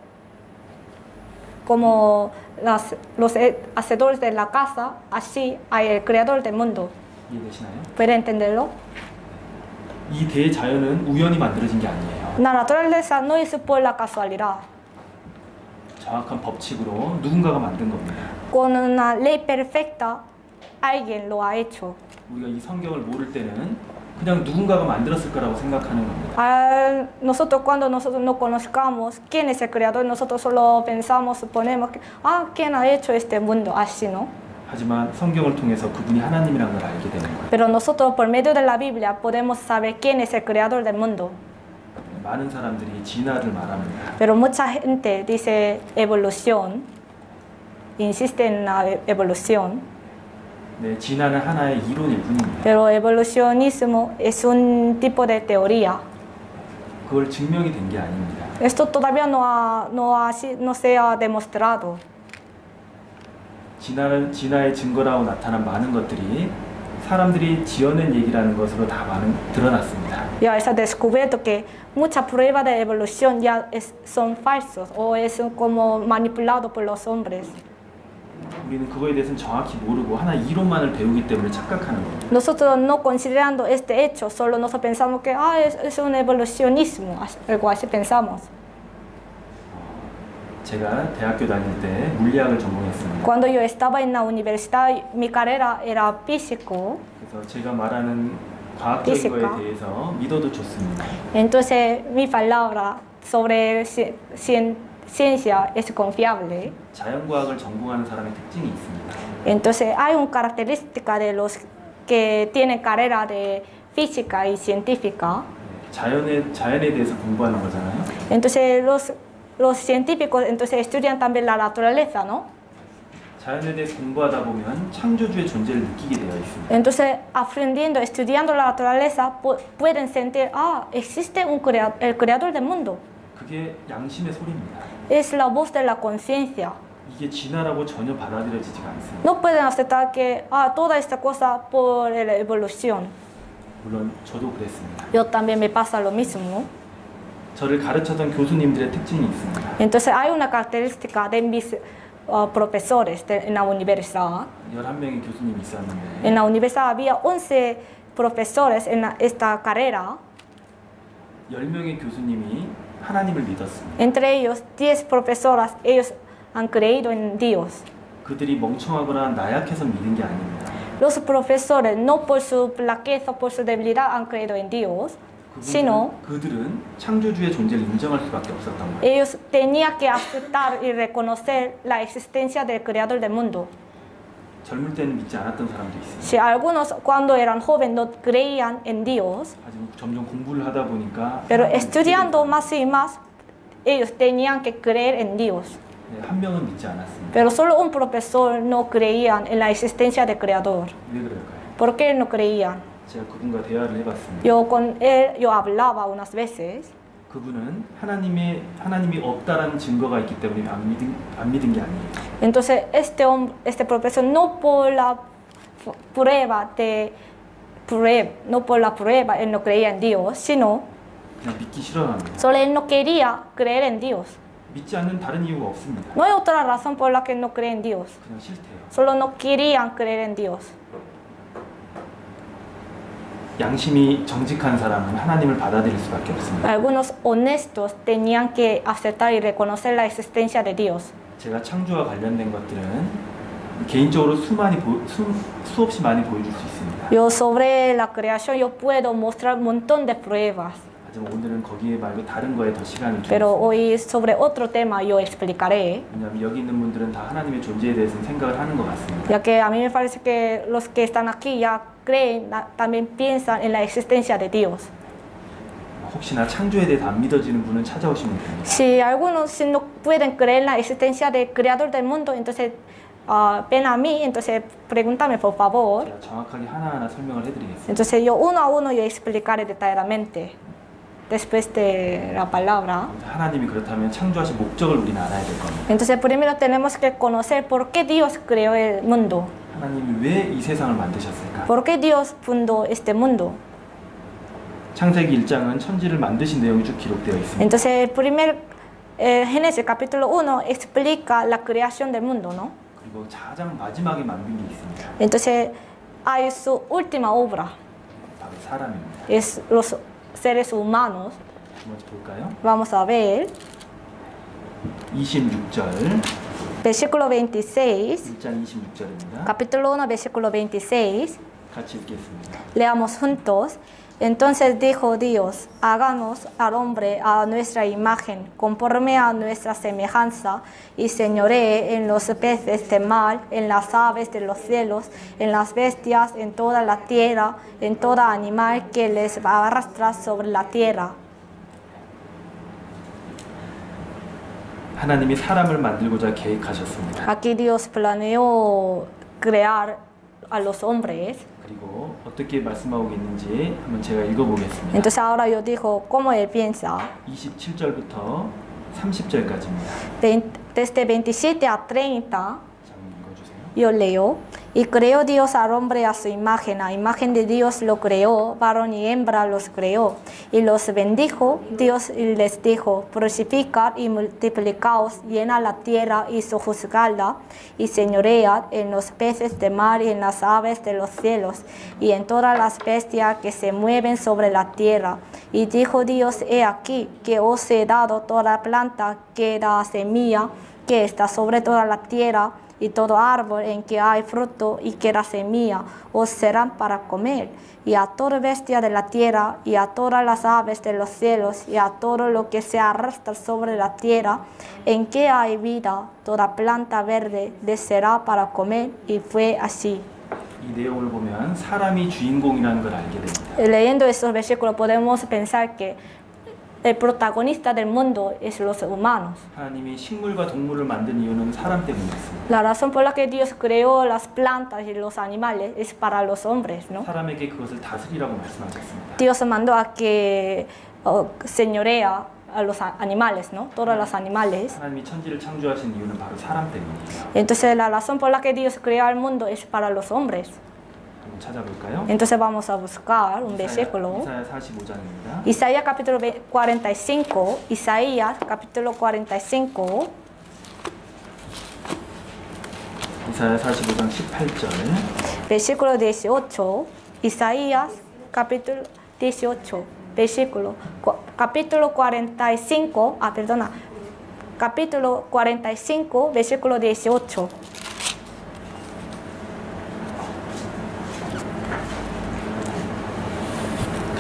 Como las- los hacedores de la casa, así hay el creador del mundo. 이해되시나요? ¿Puede entenderlo? 이 대자연은 우연히 만들어진 게 아니에요. La naturaleza no es por la casualidad. 정확한 법칙으로 누군가가 만든 겁니다. Con una ley perfecta, alguien lo ha hecho. 우리가 이 성경을 모를 때는 그냥 누군가가 만들었을 거라고 생각하는 겁니다. Al- nosotros cuando nosotros no conozcamos quién es el creador, nosotros solo pensamos, suponemos que, ah, ¿quién ha hecho este mundo? Así, ¿no? 하지만 성경을 통해서 그분이 하나님이라는 걸 알게 되는 거예요. Pero nosotros por medio de la Biblia podemos saber quién es el creador del mundo. 많은 사람들이 진화를 말합니다. Pero mucha gente dice evolución, insiste en la e- evolución, 네, 진화는 하나의 이론일 뿐입니다. pero evolucionismo es un tipo de teoría. 그걸 증명이 된 게 아닙니다. Esto todavía no, ha, no, ha, si- no se ha demostrado. 진화는 진화의 증거라고 나타난 많은 것들이 사람들이 지어낸 얘기라는 것으로 다 많은 드러났습니다. Ya se ha descubierto que muchas pruebas de evolución ya es- son falsos o es como manipulado por los hombres. 우리는 그거에 대해서는 정확히 모르고 하나 이론만을 배우기 때문에 착각하는 겁니다. Nosotros no considerando este hecho, solo nosotros pensamos que ah, es, es un evolucionismo, as- algo así pensamos. 제가 대학교 다닐 때 물리학을 전공했습니다. Cuando yo estaba en la universidad, mi carrera era físico, 그래서 제가 말하는 과학적인 Física. 거에 대해서 믿어도 좋습니다. entonces mi palabra sobre ci- cien- ciencia es confiable. 자연과학을 전공하는 사람의 특징이 있습니다. Entonces hay una característica de los que tienen carrera de física y científica. 자연에 자연에 대해서 공부하는 거잖아요. Entonces los, los científicos entonces estudian también la naturaleza, ¿no? 자연에 대해서 공부하다 보면 창조주의 존재를 느끼게 되어 있습니다. Entonces aprendiendo, estudiando la naturaleza, pu- pueden sentir, ah, existe un crea- el creador del mundo. 그게 양심의 소리입니다. Es la voz de la conciencia. 이게 진화라고 전혀 받아들여지지가 않습니다. No pueden aceptar que ah, toda esta cosa por la evolución. 물론 저도 그랬습니다. Yo también me pasa lo mismo. 저를 가르쳤던 교수님들의 특징이 있습니다. Entonces hay una característica de mis uh, profesores de- en la universidad. 열한 명의 교수님이 있었는데 En la universidad había once profesores en la- esta carrera. 열 명의 교수님이 하나님을 믿었습니다. Entre ellos, diez profesoras, ellos han creído en Dios. 그들이 멍청하거나 나약해서 믿은 게 아닙니다. Los profesores, no por su flaqueza, por su debilidad, han creído en Dios. sino 그들은 창조주의 존재를 인정할 수밖에 없었던 거예요. ellos tenían que aceptar y reconocer la existencia del creador del mundo. 젊을 때는 믿지 않았던 사람도 있어요. Si algunos cuando eran jóvenes no creían en Dios, 하지만 점점 공부를 하다 보니까 pero estudiando más y más, ellos tenían que creer en Dios. 네, 한 명은 믿지 않았습니다. Pero solo un profesor no creía en la existencia del creador. 왜 그럴까요? ¿Por qué no creían? 제가 그분과 대화를 해봤습니다. Yo con él, yo hablaba unas veces. 그분은 하나님의 하나님이 없다라는 증거가 있기 때문에 안 믿은 안 믿은 게 아니에요. Entonces este hombre, este profesor no por la prueba de prueba, no por la prueba él no creía en Dios, sino 그냥 믿기 싫어하는 거예요. solo él no quería creer en Dios. 믿지 않는 다른 이유가 없습니다. No hay otra razón por la que no cree en Dios. 그냥 싫대요. Solo no querían creer en Dios. 양심이 정직한 사람은 하나님을 받아들일 수밖에 없습니다. Algunos honestos tenían que aceptar y reconocer la existencia de Dios. 제가 창조와 관련된 것들은 개인적으로 수많이 보, 수, 수없이 많이 보여줄 수 있습니다. Yo sobre la creación yo puedo mostrar un montón de pruebas. 하지만 오늘은 거기에 말고 다른 거에 더 시간을 Pero 주겠습니다. hoy sobre otro tema yo explicaré. 왜냐하면 여기 있는 분들은 다 하나님의 존재에 대해서는 생각을 하는 것 같습니다. Ya que a mí me parece que los que están aquí ya creen, también piensan en la existencia de Dios. 혹시나 창조에 대해서 안 믿어지는 분은 찾아오시면 됩니다. Si algunos si no pueden creer en la existencia del creador del mundo, entonces uh, ven a mí, entonces pregúntame por favor. 제가 정확하게 하나하나 설명을 해드리겠습니다. Entonces yo uno a uno yo explicaré detalladamente después de la palabra. 하나님이 그렇다면 창조하신 목적을 우리는 알아야 될 겁니다. Entonces primero tenemos que conocer por qué Dios creó el mundo. 하나님이 왜 이 세상을 만드셨을까? ¿Por qué Dios fundó este mundo? 창세기 일 장은 천지를 만드신 내용이 쭉 기록되어 있습니다. Entonces el primer eh, Génesis capítulo uno explica la creación del mundo, ¿no? 그리고 가장 마지막에 만든 게 있습니다. Entonces hay su última obra, 바로 사람입니다. es los seres humanos. 한번 볼까요? Vamos a ver, 이십육 절, versículo veintiséis, 일 장 이십육 절입니다. capítulo uno, versículo veintiséis. 같이 읽겠습니다. Leamos juntos. Entonces dijo Dios, hagamos al hombre a nuestra imagen, conforme a nuestra semejanza, y señoree en los peces del mar, en las aves de los cielos, en las bestias, en toda la tierra, en todo animal que les arrastra sobre la tierra. 하나님이 사람을 만들고자 계획하셨습니다. Aquí Dios planeó crear a los hombres. 그리고 어떻게 말씀하고 있는지 한번 제가 읽어보겠습니다. Entonces ahora yo digo cómo él piensa. 이십칠 절부터 삼십 절까지입니다. Desde veintisiete a treinta. 잠깐 읽어주세요. Yo leo, y creó Dios al hombre a su imagen, a imagen de Dios lo creó, varón y hembra los creó, y los bendijo Dios y les dijo, fructificad y multiplicaos, llena la tierra y sojuzgadla, y señoread en los peces de mar y en las aves de los cielos, y en todas las bestias que se mueven sobre la tierra. Y dijo Dios, he aquí que os he dado toda planta que da semilla, que está sobre toda la tierra, y todo árbol en que hay fruto y que da semilla os serán para comer, y a toda bestia de la tierra, y a todas las aves de los cielos, y a todo lo que se arrastra sobre la tierra, en que hay vida, toda planta verde les será para comer, y fue así. 이 내용을 보면 사람이 주인공이라는 걸 알게 됩니다. Leyendo estos versículos podemos pensar que el protagonista del mundo es los humanos. 하나님이 식물과 동물을 만든 이유는 사람 때문이었습니다. La razón por la que Dios creó las plantas y los animales es para los hombres, ¿no? 사람에게 그것을 다스리라고 말씀하셨습니다. Dios mandó a que uh, señorea a los animales, ¿no? Todos los animales. 하나님이 천지를 창조하신 이유는 바로 사람 때문이에요. Entonces la razón por la que Dios creó el mundo es para los hombres. 한번 찾아볼까요? Entonces vamos a buscar un 이사야, versículo. 이사야 사십오 장입니다. Isaías capítulo cuarenta y cinco. Isaías capítulo cuarenta y cinco. 이사야 사십오 장 십팔 절. Versículo dieciocho. Isaías capítulo dieciocho. Versículo. Cu- capítulo cuarenta y cinco. Ah, perdona. Capítulo cuarenta y cinco, versículo dieciocho.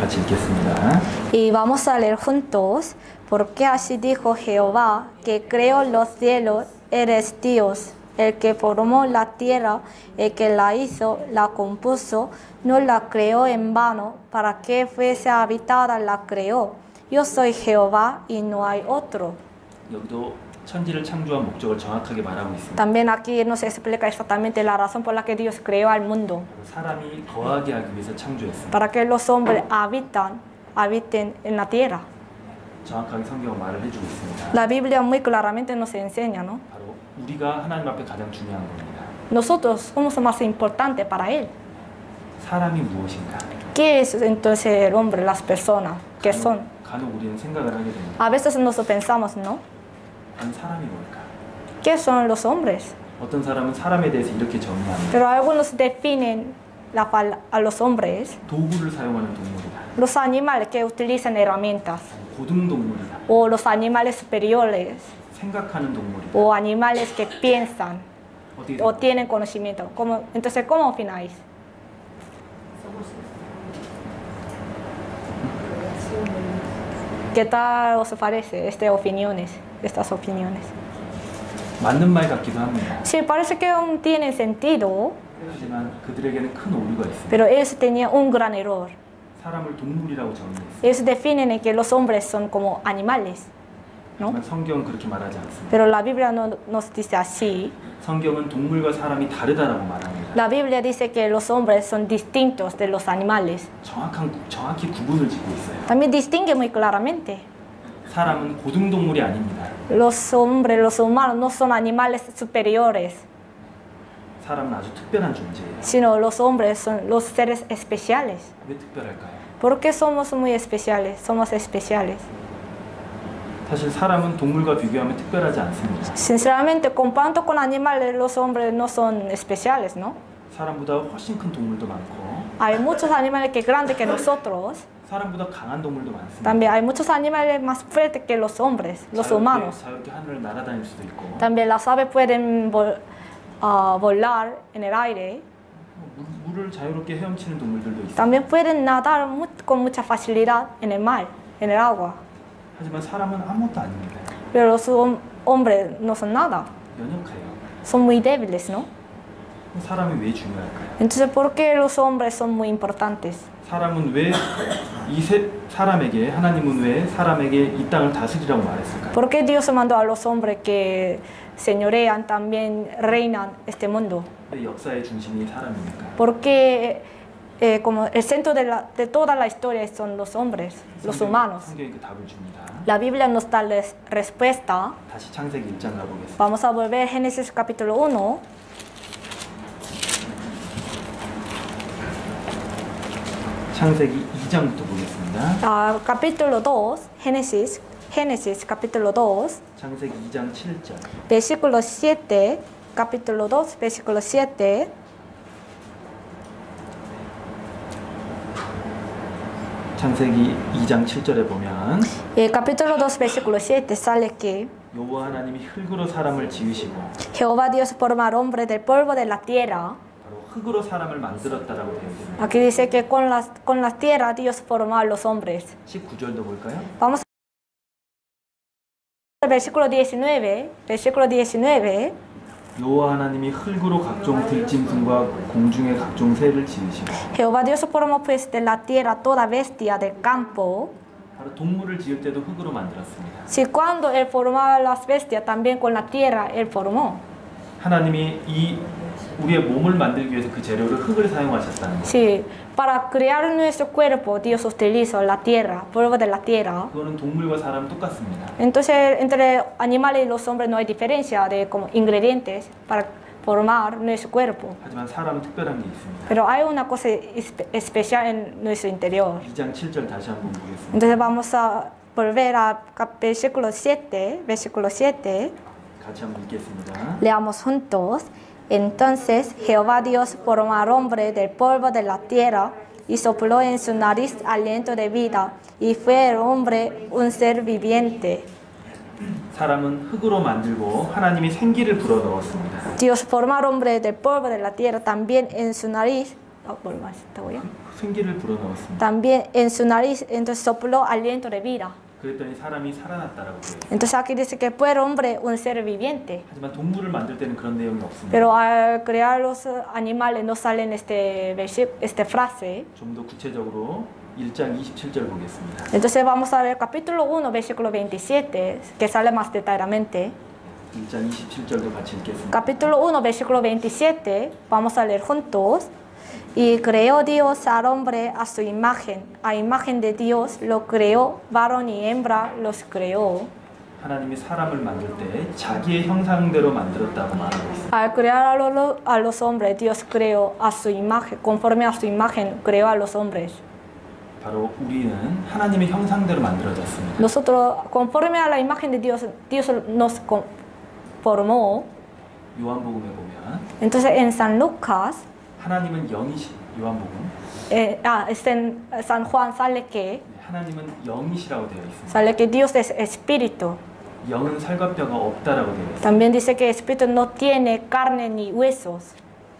같이 읽겠습니다. Y vamos a leer juntos, porque así dijo Jehová, que creó los cielos, eres Dios, el que formó la tierra, el que la hizo, la compuso, no la creó en vano, para que fuese habitada la creó. Yo soy Jehová y no hay otro. 여기도 천지를 창조한 목적을 정확하게 말하고 있습니다. También aquí nos explica exactamente la razón por la que Dios creó al mundo, 사람이 거하게 하기 위해서 창조했습니다. para que los hombres habitan, habiten en la tierra. 정확하게 성경은 말을 해주고 있습니다. La Biblia muy claramente nos enseña, ¿no? 바로 우리가 하나님 앞에 가장 중요한 겁니다. Nosotros somos lo más importante para Él. 사람이 무엇인가? ¿Qué es entonces el hombre, las personas? ¿Qué 간혹, son? 간혹 우리는 생각을 하게 됩니다. A veces nosotros pensamos, ¿no? 난 사람이 뭘까? ¿Qué son los hombres? 어떤 사람은 사람에 대해서 이렇게 정의합니다. Pero algunos definen la pal- a los hombres, 도구를 사용하는 동물이다. los animales que utilizan herramientas, 고등동물이다. o los animales superiores, 생각하는 동물이다. o animales que piensan 어떻게 o 생각해요? tienen conocimiento. ¿Cómo- Entonces, ¿cómo opináis? ¿Qué tal os parece estas opiniones? Estas opiniones. 맞는 말 같기도 합니다. Sí, parece que aún tiene sentido, 하지만 그들에게는 큰 오류가 있습니다. pero ellos tenían un gran error. 사람을 동물이라고 정의했습니다. Ellos definen que los hombres son como animales, ¿no? 하지만 성경은 그렇게 말하지 않습니다. Pero la Biblia no nos dice así. 성경은 동물과 사람이 다르다라고 말합니다. La Biblia dice que los hombres son distintos de los animales. 정확한 정확히 구분을 짓고 있어요. También distingue muy claramente. 사람은 고등동물이 아닙니다. Los hombres, los humanos no son animales superiores, 사람은 아주 특별한 존재예요. sino los hombres son los seres especiales. 왜 특별할까요? ¿Por qué somos muy especiales? Somos especiales. 사실 사람은 동물과 비교하면 특별하지 않습니다. Sinceramente, comparando con animales, los hombres no son especiales, ¿no? 사람보다 훨씬 큰 동물도 많고 Hay muchos animales que grandes que nosotros. 사람보다 강한 동물도 많습니다. También hay muchos animales más fuertes que los hombres, los 자유롭게, humanos. 자유롭게 하늘을 날아다닐 수도 있고 También las aves pueden vol- ah, volar en el aire. 물, 물을 자유롭게 헤엄치는 동물들도 있어요. También pueden nadar mu- con mucha facilidad en el mar, en el agua. 하지만 사람은 아무것도 아닙니다. Pero los hom- hombres no son nada, 연약해요. son muy débiles, ¿no? 사람이 왜 중요할까요? Entonces, ¿por qué los hombres son muy importantes? 사람은 왜 이 사람에게 하나님은 왜 사람에게 이 땅을 다스리라고 말했을까요? ¿Por qué Dios mandó a los hombres que señorean, también reinan este mundo? 왜 역사의 중심이 사람입니까? ¿Por qué eh, como el centro de, la- de toda la historia son los hombres, los 성경- humanos? 성경이 그 답을 줍니다. La Biblia nos da la respuesta. 다시 창세기 일 장 가보겠습니다. Vamos a volver a Génesis capítulo uno. 창세기 이 장부터 보겠습니다. Ah, capítulo dos, Génesis, Génesis capítulo dos, 창세기 이 장 칠 절. versículo siete, capítulo dos, versículo siete. 창세기 이 장 칠 절에 보면 El capítulo dos, versículo siete sale que 여호와 하나님이 흙으로 사람을 지으시고 Jehová Dios formó al hombre del polvo de la tierra. 바로 흙으로 사람을 만들었다라고 되어 있습니다. Aquí dice que con las, con la tierra Dios formó a los hombres. 십구 절도 볼까요? Vamos al versículo diecinueve, versículo diecinueve. 여호와 하나님이 흙으로 각종 들짐승과 공중의 각종 새를 지으시고 Jehová Dios formó pues de la tierra toda bestia del campo. 바로 동물을 지을 때도 흙으로 만들었습니다. Si cuando él formaba las bestias, también con la tierra él formó. 하나님이 이 우리의 몸을 만들기 위해서 그 재료를 흙을 사용하셨다는 거예요. Sí, para crear nuestro cuerpo Dios utilizó la tierra, polvo de la tierra. 그거는 동물과 사람 똑같습니다. Entonces entre animales y los hombres no hay diferencia de como ingredientes para formar nuestro cuerpo. 하지만 사람은 특별한 게 있습니다. Pero hay una cosa espe- especial en nuestro interior. 이 장 칠 절 다시 한번 보겠습니다. Entonces vamos a volver a cap- versículo siete, versículo siete. 같이 한번 읽겠습니다. Leamos juntos. Entonces Jehová Dios formó al hombre del polvo de la tierra y sopló en su nariz aliento de vida, y fue el hombre un ser viviente. 사람은 흙으로 만들고 하나님이 생기를 불어넣었습니다. Dios formó al hombre del polvo de la tierra, también en su nariz ah, ¿por más estaba ya? 생기를 불어넣었습니다. También en su nariz, entonces sopló aliento de vida. 그랬더니 사람이 살아났다라고 돼요. Entonces aquí dice que fue el hombre un ser viviente. 하지만 동물을 만들 때는 그런 내용이 없습니다. Pero al crear los animales no sale en este, esta frase. 좀 더 구체적으로 일 장 이십칠 절 보겠습니다. Entonces vamos a ver capítulo uno, versículo veintisiete, que sale más detalladamente. 일 장 이십칠 절도 같이 읽겠습니다. Capítulo uno, versículo veintisiete, vamos a leer juntos. Y creó Dios al hombre a su imagen, a imagen de Dios lo creó, varón y hembra los creó. 하나님이 사람을 만들 때 자기의 형상대로 만들었다고 말하고 있습니다. Al crear a los, a los hombres, Dios creó a su imagen, conforme a su imagen, creó a los hombres. 바로 우리는 하나님의 형상대로 만들어졌습니다. Nosotros, conforme a la imagen de Dios, Dios nos formó. 요한복음에 보면 Entonces en San Lucas, 하나님은 영이시 요한복음 eh, ah, en San Juan sale que, 하나님은 영이시라고 되어 있습니다. sale que Dios es espíritu. 영은 살과 뼈가 없다라고 되어 있습니다. También dice que el espíritu no tiene carne ni huesos.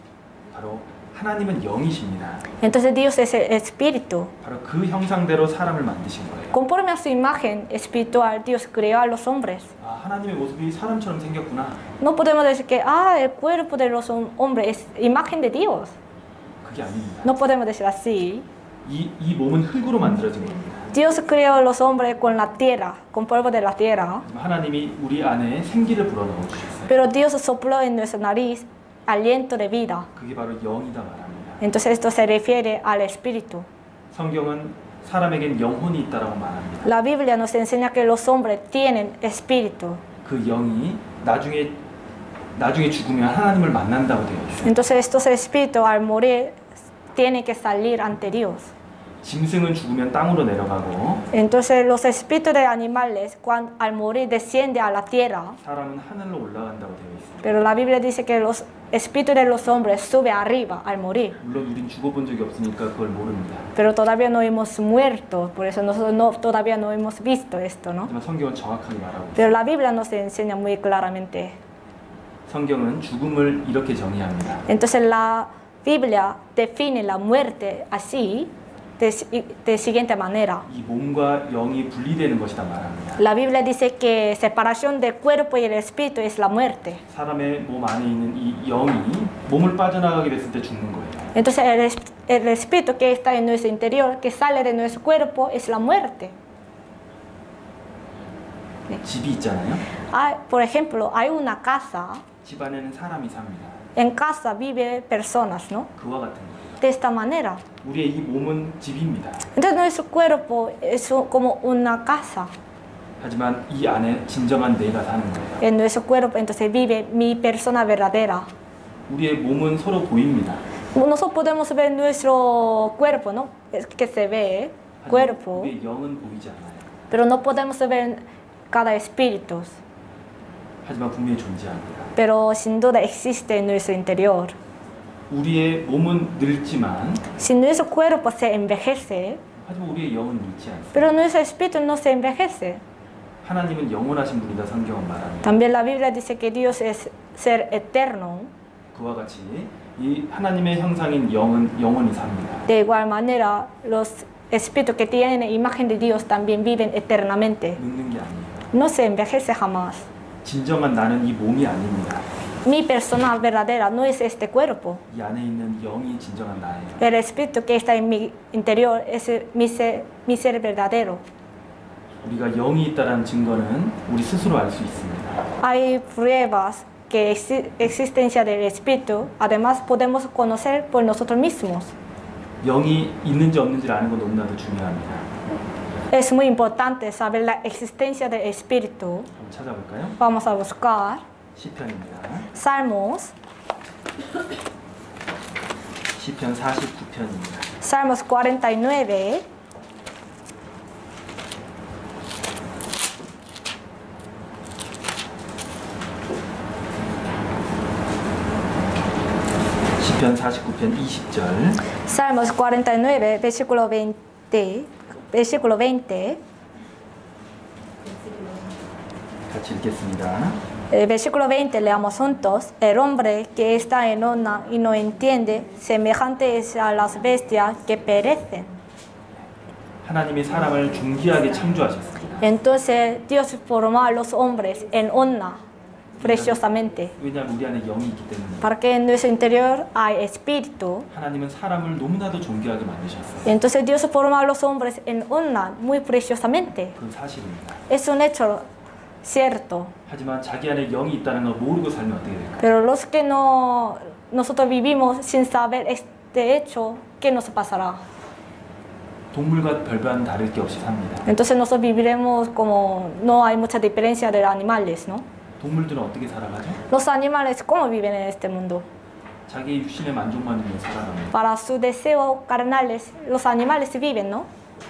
바로 하나님은 영이십니다. Entonces Dios es el espíritu. 바로 그 형상대로 사람을 만드신 거예요. Conforme a su imagen espiritual, Dios creó a los hombres. 아, 하나님의 모습이 사람처럼 생겼구나. No podemos decir que ah, el cuerpo de los hombres es imagen de Dios. 그게 아닙니다. No podemos decir así. 이, 이 몸은 흙으로 만들어진 겁니다. Dios creó a los hombres con la tierra, con polvo de la tierra. 하나님이 우리 안에 생기를 불어넣어 주셨어요. Pero Dios sopló en nuestra nariz aliento de vida. 그게 바로 영이다 말합니다. Entonces esto se refiere al espíritu. 성경은 사람에겐 영혼이 있다라고 말합니다. La Biblia nos enseña que los hombres tienen espíritu. 그 영이 나중에 나중에 죽으면 하나님을 만난다고 되어 있어요. Entonces estos espíritus al morir tienen que salir ante Dios. 짐승은 죽으면 땅으로 내려가고 Entonces los espíritus de animales cuando, al morir desciende a la tierra. 사람은 하늘로 올라간다고 되어 있어요. Pero la Biblia dice que los espíritus de los hombres suben arriba al morir. 물론 우린 죽어본 적이 없으니까 그걸 모릅니다. Pero todavía no hemos muerto, por eso nosotros no, todavía no hemos visto esto, ¿no? 하지만 성경은 정확하게 말하고 있어요. Pero la Biblia nos enseña muy claramente. 성경은 죽음을 이렇게 정의합니다. Entonces la Biblia define la muerte así, de, de siguiente manera. 이 몸과 영이 분리되는 것이다 말합니다. La Biblia dice que separación del cuerpo y el espíritu es la muerte. 사람의 몸 안에 있는 이 영이 몸을 빠져나가게 됐을 때 죽는 거예요. Entonces el, el espíritu que está en nuestro interior, que sale de nuestro cuerpo, es la muerte. 집이 있잖아요. Hay, por ejemplo, hay una casa, 집 안에는 사람이 삽니다. en casa viven personas, ¿no? 그와 같은 거예요. De esta manera. 우리의 이 몸은 집입니다. Entonces nuestro cuerpo es como una casa. 하지만 이 안에 진정한 내가 사는 거예요. En nuestro cuerpo entonces vive mi persona verdadera. 우리의 몸은 서로 보입니다. Nosotros podemos ver nuestro cuerpo, ¿no? Es que se ve cuerpo, 우리의 영은 보이지 않아요. pero no podemos ver cada espíritu. 하지만 분명히 존재합니다. Pero sin duda existe en nuestro interior. 우리의 몸은 늙지만 Si nuestro cuerpo se envejece, 하지만 우리의 영은 늙지 않습니다. pero nuestro espíritu no se envejece. 하나님은 영원하신 분이다 성경은 말합니다. También la Biblia dice que Dios es ser eterno. 그와 같이 이 하나님의 형상인 영은 영원히 삽니다. De igual manera, los espíritus que tienen imagen de Dios también viven eternamente. 늙는 게 아니에요. No se envejece jamás. 진정한 나는 이 몸이 아닙니다. Mi persona verdadera no es este cuerpo. 이 안에 있는 영이 진정한 나예요. El espíritu que está en mi interior es mi ser, mi ser verdadero. 우리가 영이 있다는 증거는 우리 스스로 알 수 있습니다. Hay pruebas que exi existencia del espíritu, además podemos conocer por nosotros mismos. 영이 있는지 없는지를 아는 건 너무나도 중요합니다. Es muy importante saber la existencia del espíritu. 한번 찾아볼까요? Vamos a buscar 시편입니다. Salmos, 시편 사십구 편입니다. Salmos cuarenta y nueve. 시편 사십구 편 이십 절. Salmos cuarenta y nueve, versículo veinte. Versículo veinte. 같이 읽겠습니다. El versículo veinte, leamos juntos. El hombre que está en onda y no entiende, semejante es a las bestias que perecen. 하나님이 사람을 존귀하게 창조하셨습니다. Entonces Dios formó a los hombres en onda, preciosamente. 왜냐하면 우리 안에 영이 있기 때문에. Para que en nuestro interior hay espíritu. 하나님은 사람을 너무나도 존귀하게 만드셨어요. Entonces Dios formó a los hombres en onda muy preciosamente. 그건 사실입니다. Es un hecho cierto. 하지만 자기 안에 영이 있다는 걸 모르고 살면 어떻게 될까요? Pero los que no, nosotros vivimos sin saber este hecho, ¿qué nos pasará? 동물과 별반 다를 게 없이 삽니다. Entonces nosotros viviremos como no hay mucha diferencia de los animales, ¿no? 동물들은 어떻게 살아가죠? Los animales, ¿cómo viven en este mundo? 자기의 육신의 만족만 위해 살아갑니다. Para sus deseos carnales, los animales viven, ¿no?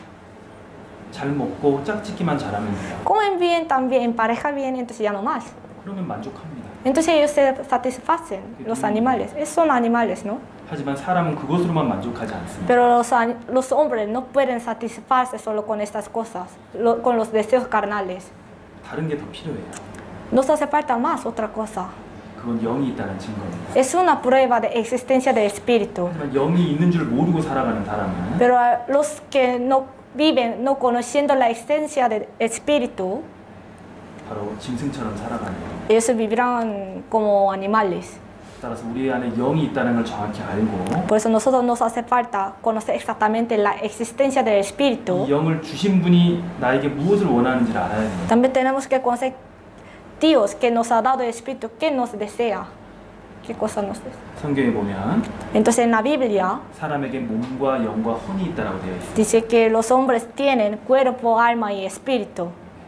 잘 먹고 짝짓기만 잘하면 돼요. Comen bien, también, en pareja bien, entonces ya no más. 그러면 만족합니다. Entonces ellos se satisfacen, los animales. Esos son animales, ¿no? 하지만 사람은 그것으로만 만족하지 않습니다. Pero los, los hombres no pueden satisfacerse solo con estas cosas, lo, con los deseos carnales. 다른 게 더 필요해요. Nos hace falta más otra cosa. 그건 영이 있다는 증거입니다. Es una prueba de existencia del espíritu. 하지만 영이 있는 줄 모르고 살아가는 사람은 Pero los que no viven no conociendo la existencia del espíritu, 바로 짐승처럼 살아가는 ellos vivirán como animales. 따라서 우리 안에 영이 있다는 걸 정확히 알고 Por eso nosotros nos hace falta conocer exactamente la existencia del 이 espíritu. 영을 주신 분이 나에게 무엇을 원하는지를 알아야 됩니다. También tenemos que conocer Dios que nos ha dado el espíritu, qué nos desea, qué cosa nos desea. 성경에 보면 Entonces en la Biblia 사람에게 몸과 영과 혼이 있다라고 되어 있습니다. dice que los hombres tienen cuerpo, alma y espíritu.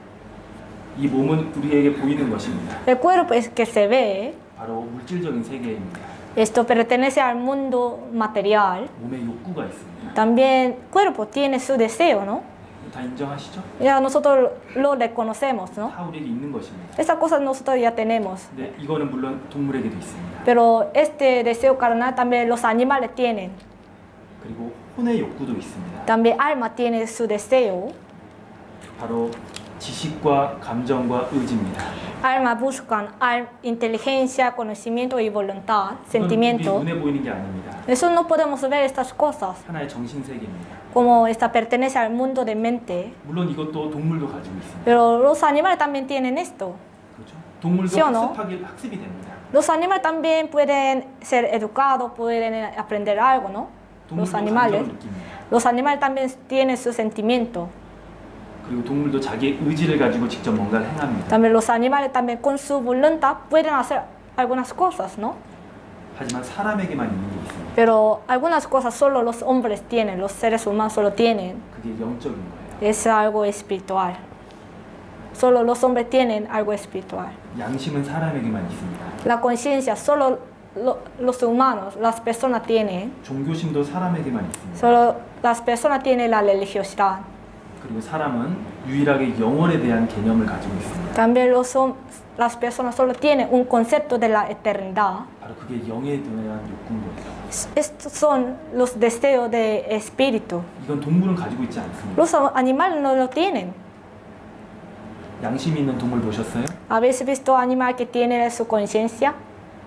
이 몸은 우리에게 보이는 것입니다. El cuerpo es que se ve. 바로 물질적인 세계입니다. Esto pertenece al mundo material. 몸에 욕구가 있습니다. También el cuerpo tiene su deseo, ¿no? 다 인정하시죠? Ya nosotros lo reconocemos, ¿no? 다 우리에게 있는 것입니다. Esas cosas nosotros ya tenemos. 근데 이거는 물론 동물에게도 있습니다. Pero este deseo carnal también los animales tienen. 그리고 혼의 욕구도 있습니다. También alma tiene su deseo. 바로 지식과 감정과 의지입니다. Alma buscan al- inteligencia, conocimiento y voluntad, 이건 sentimiento. 우리 눈에 보이는 게 아닙니다. Eso no podemos ver estas cosas. 하나의 정신 세계입니다. Como esta pertenece al mundo de mente. 물론 이것도 동물도 가지고 있습니다. Pero los animales también tienen esto. 그렇죠? 동물도 ¿Sí o no? 학습하기 학습이 됩니다. Los animales también pueden ser educados, pueden aprender algo, ¿no? Los 동물도 animales. 감정을 느낍니다. Los animales también tienen su sentimiento. 그리고 동물도 자기의 의지를 가지고 직접 뭔가를 행합니다. También los animales también con su voluntad pueden hacer algunas cosas, ¿no? 하지만 사람에게만 있는 게 있습니다. Pero algunas cosas solo los hombres tienen, los seres humanos solo tienen. 그게 영적인 거예요. Es algo espiritual. Solo los hombres tienen algo espiritual. 양심은 사람에게만 있습니다. La conciencia solo lo- los humanos, las personas tienen. 종교심도 사람에게만 있습니다. Solo las personas tienen la religiosidad. 그리고 사람은 유일하게 영원에 대한 개념을 가지고 있습니다. También los, hom- las personas solo tienen un concepto de la eternidad. 바로 그게 영에 대한 욕구인 거예요. Estos son los deseos de espíritu. 이건 동물은 가지고 있지 않습니다. Los animales no lo tienen. 양심이 있는 동물 보셨어요? ¿Habéis visto animal que tiene su conciencia?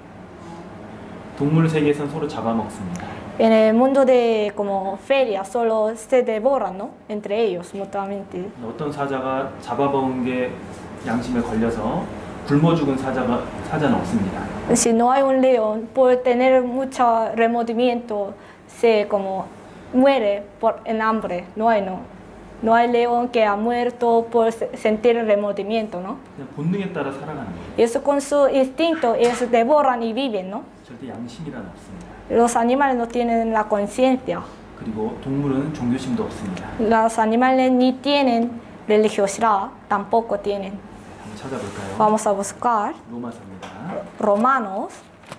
동물 세계에선 서로 잡아먹습니다. En el mundo de como feria solo se devoran, ¿no? Entre ellos mutuamente. 어떤 사자가 잡아먹은 게 양심에 걸려서 굶어 죽은 사자가 사자는 없습니다. Si no hay un león, por tener mucho remordimiento, se como muere por en hambre. No hay, no. No hay león que ha muerto por se- sentir remordimiento, ¿no? 그냥 본능에 따라 살아가는 거예요. Y eso con su instinto, ellos devoran y viven, ¿no? 절대 양심이란 없습니다. Los animales no tienen la conciencia. 그리고 동물은 종교심도 없습니다. Los animales ni tienen religiosidad, tampoco tienen. 한번 찾아볼까요? Vamos a buscar 로마서입니다. Romanos,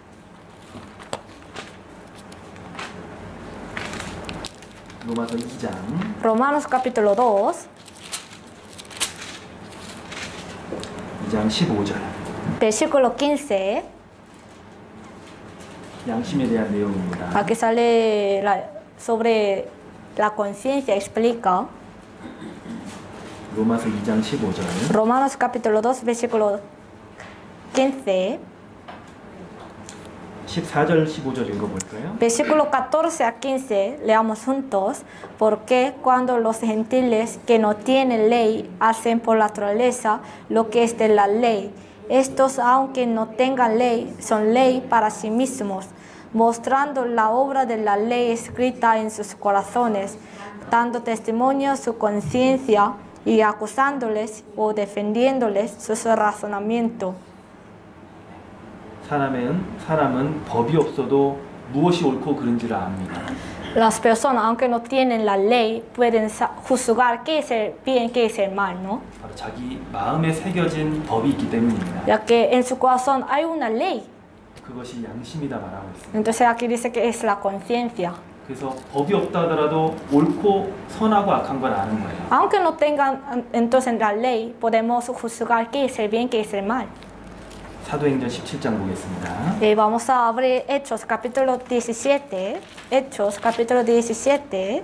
로마서 이 장 Romanos capítulo dos, 이 장 십오 절 versículo quince. 양심에 대한 내용입니다. Aquí sale la- sobre la conciencia, explica. 로마서 이 장 십오 절 Romanos capítulo dos, versículo quince, 십사 절 십오 절 읽어볼까요? versículo catorce a quince, leamos juntos. Porque cuando los gentiles que no tienen ley hacen por naturaleza lo que es de la ley, estos, aunque no tengan ley, son ley para sí mismos, mostrando la obra de la ley escrita en sus corazones, dando testimonio a su conciencia y acusándoles o defendiéndoles su razonamiento. 사람은, 사람은 법이 없어도 무엇이 옳고 그른지를 압니다. Las personas, aunque no tienen la ley, pueden juzgar qué es el bien, qué es el mal, ¿no? 바로 자기 마음에 새겨진 법이 있기 때문입니다. Ya que en su corazón hay una ley. 그것이 양심이다 말하고 있습니다. Entonces aquí dice que es la conciencia. 그래서 법이 없다 하더라도 옳고 선하고 악한 걸 아는 거예요. Aunque no tengan entonces la ley, podemos juzgar qué es el bien, qué es el mal. 사도행전 십칠 장 보겠습니다. Eh, vamos a abrir Hechos capítulo diecisiete. Hechos capítulo diecisiete.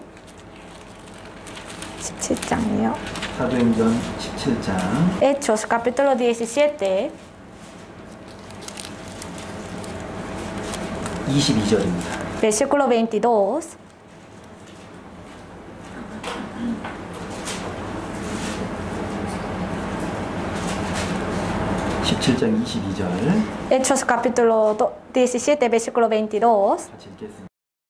십칠 장이요. 사도행전 십칠 장 Hechos capítulo diecisiete. 이십이 절입니다. Versículo veintidós. 십칠 장 이십이 절 Hechos capítulo diecisiete, versículo veintidós. 같이 읽겠습니다.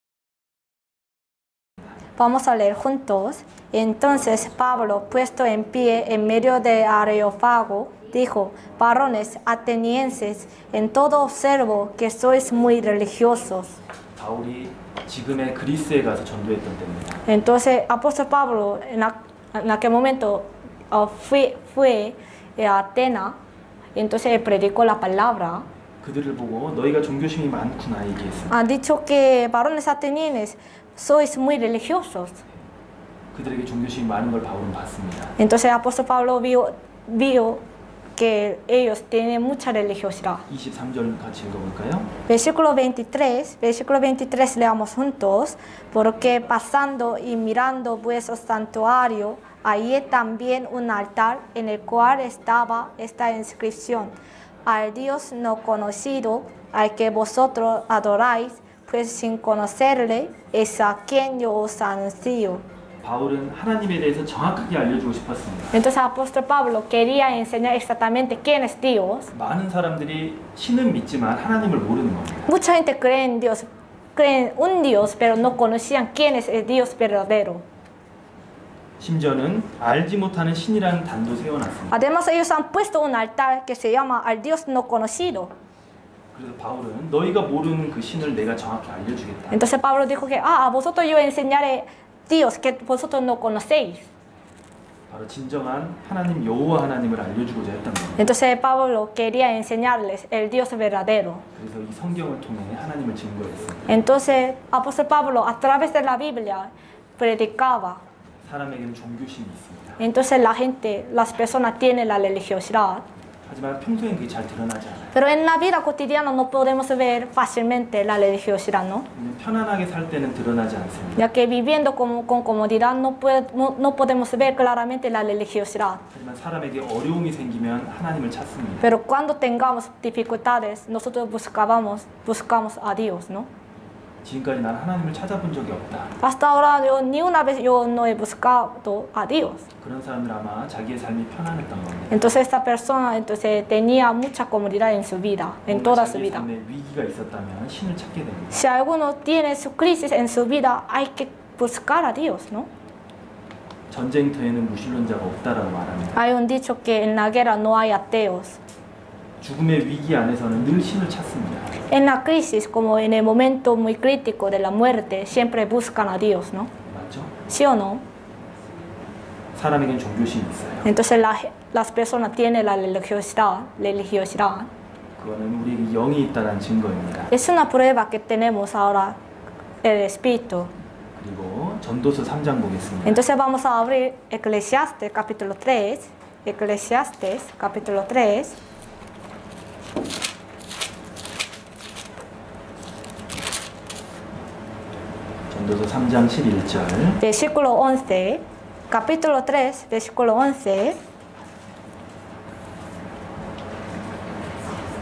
Vamos a leer juntos. Entonces Pablo, puesto en pie en medio de Areópago, dijo: varones atenienses, en todo observo que sois muy religiosos. 바울이 지금의 그리스에 가서 전도했던 때입니다. Entonces apóstol Pablo en, a, en aquel momento uh, fue, fue a Atenas, y entonces predicó la palabra. 그들을 보고 너희가 종교심이 많구나 얘기했어요. Ha dicho que varones atenienses sois muy religiosos. 그들에게 종교심이 많은 걸 바울은 봤습니다. Entonces el apóstol Pablo vio, vio que ellos tienen mucha religiosidad. 이십삼 절 같이 읽어볼까요? Versículo veintitrés, versículo veintitrés leamos juntos. Porque pasando y mirando vuestro santuario, hallé también un altar en el cual estaba esta inscripción: al Dios no conocido, al que vosotros adoráis, pues sin conocerle es a quien yo os anuncio. 바울은 하나님에 대해서 정확하게 알려주고 싶었습니다. Entonces el apóstol Pablo quería enseñar exactamente quién es Dios. 많은 사람들이 신은 믿지만 하나님을 모르는 겁니다. Mucha gente cree en Dios, creen un Dios, pero no conocían quién es el Dios verdadero. 심지어는 알지 못하는 신이라는 단도 세워놨습니다. Además ellos han puesto un altar que se llama al Dios no conocido. 그래서 바울은 너희가 모르는 그 신을 내가 정확히 알려주겠다. Entonces Pablo dijo que ah, a vosotros yo enseñaré Dios que vosotros no conocéis. 바로 진정한 하나님 여호와 하나님을 알려주고자 했던 겁니다. Entonces Pablo quería enseñarles el Dios verdadero. 그래서 이 성경을 통해 하나님을 증거했습니다. Entonces apóstol Pablo a través de la Biblia predicaba. 사람에게는 종교심이 있습니다. Entonces la gente, las personas tienen la religiosidad. 하지만 평소엔 그게 잘 드러나지 않아요. Pero en la vida cotidiana no podemos ver fácilmente la religiosidad, ¿no? 편안하게 살 때는 드러나지 않습니다. Ya que viviendo con, con comodidad no, puede, no, no podemos ver claramente la religiosidad. 하지만 사람에게 어려움이 생기면 하나님을 찾습니다. Pero cuando tengamos dificultades, nosotros buscábamos, buscamos a Dios, ¿no? 지금까지 난 하나님을 찾아본 적이 없다. Hasta ahora yo ni una vez yo no he buscado a Dios. 그런 사람들 아마 자기의 삶이 편안했던 겁니다. Entonces esta persona entonces tenía mucha comodidad en su vida, en toda su vida. 자기의 삶에 위기가 있었다면 신을 찾게 됩니다. Si alguno tiene su crisis en su vida, hay que buscar a Dios, ¿no? 전쟁터에는 무신론자가 없다라고 말합니다. Hay un dicho que en la guerra no hay ateos. 죽음의 위기 안에서는 늘 신을 찾습니다. En la crisis, como en el momento muy crítico de la muerte, siempre buscan a Dios, ¿no? 맞죠? ¿Sí o no? 사람에겐 종교심이 있어요. Entonces la, las personas tienen la religiosidad, religiosidad. 그거는 우리에게 영이 있다는 증거입니다. Es una prueba que tenemos ahora el Espíritu. 그리고 전도서 삼 장 보겠습니다. Entonces vamos a abrir Eclesiastes capítulo tres. Eclesiastes capítulo tres. 전도서 삼 장 십일 절. Versículo once. Capítulo tres, versículo once.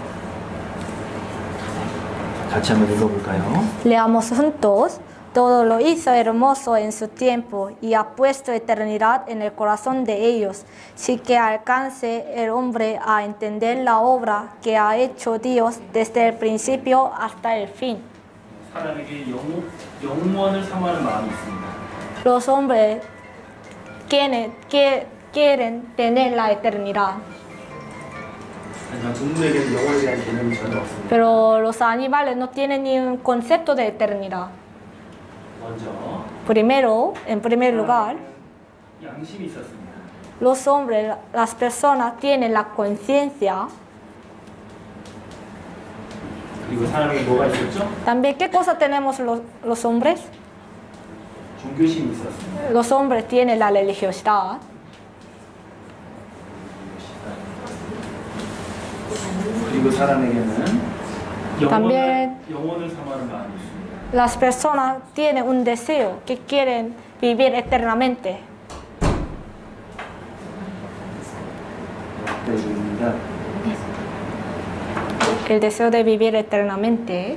같이 한번 읽어볼까요? Leamos juntos. Todo lo hizo hermoso en su tiempo y ha puesto eternidad en el corazón de ellos, sin que alcance el hombre a entender la obra que ha hecho Dios desde el principio hasta el fin. 사람에게 영, 영원을 사모하는 마음이 있습니다. Los hombres quieren, que- quieren tener la eternidad, 하지만 동물에게는 영원에 대한 개념이 전혀 없습니다. pero los animales no tienen ni un concepto de eternidad. 먼저 Primero, en primer lugar, 양심이 있었습니다. los hombres, las personas tienen la conciencia. 그리고 사람에게 뭐가 있었죠? También, ¿qué cosa tenemos los, los hombres? 종교심이 있었습니다. Los hombres tienen la religiosidad. 그리고 사람에게는 영원을, también 영원을 사모하는 마음이 있습니다. Las personas tienen un deseo que quieren vivir eternamente. 때문입니다. El deseo de vivir eternamente.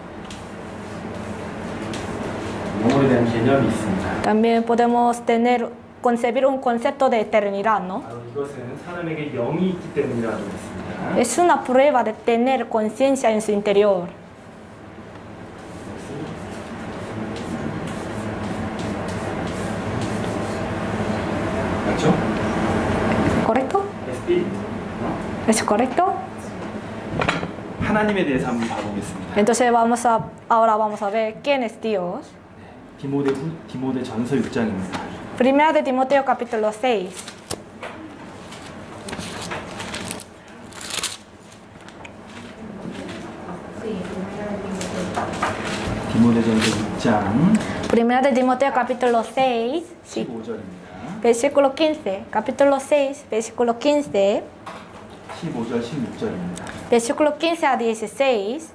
영혼에 대한 개념이 있습니다. También podemos tener, concebir un concepto de eternidad, ¿no? 바로 이것은 사람에게 영이 있기 때문이라고 했습니다. Es una prueba de tener conciencia en su interior. 맞죠? ¿Correcto? 에스피? ¿Es correcto? 하나님에 대해서 한번 봐보겠습니다. Entonces vamos a, ahora vamos a ver quién es Dios. 디모데, 후- 디모데 전서 육 장입니다. Primera de Timoteo capítulo seis. 디모데 전서 육 장 Primera de Timoteo capítulo seis, sí, 십오 절입니다. versículo quince. Capítulo seis, versículo quince. 십오 절, 십육 절입니다. Versículo quince a dieciséis.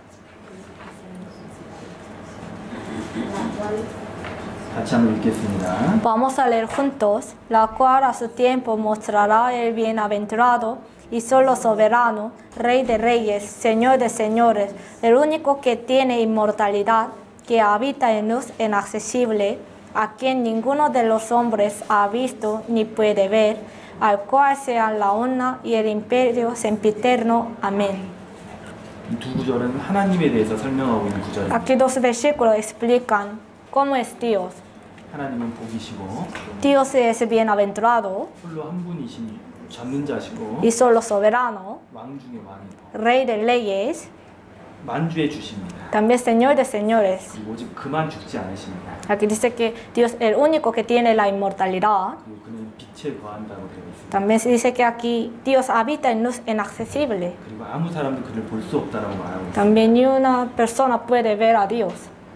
같이 한번 읽겠습니다. Vamos a leer juntos, la cual a su tiempo mostrará el bienaventurado y solo soberano, Rey de reyes, Señor de señores, el único que tiene inmortalidad, que habita en luz inaccesible, a quien ninguno de los hombres ha visto ni puede ver, al cual sean la honra y el imperio sempiterno. Amén. 이 두 구절은 하나님에 대해서 설명하고 있는 구절입니다. Aquí dos versículos explican cómo es Dios. 하나님은 복이시고 Dios es bienaventurado 홀로 한 분이신 전능자시고 y solo soberano, 왕 중의 왕이고 Rey de reyes, 만주의 주십니다. también Señor de señores. 그리고 오직 그만 죽지 않으십니다. Aquí dice que Dios es el único que tiene la inmortalidad. 그리고 그는 빛에 거한다고 되어 있습니다. También se dice que aquí Dios habita en luz inaccesible. 그리고 아무 사람도 그를 볼 수 없다라고 말하고 있습니다. También ni una persona puede ver a Dios.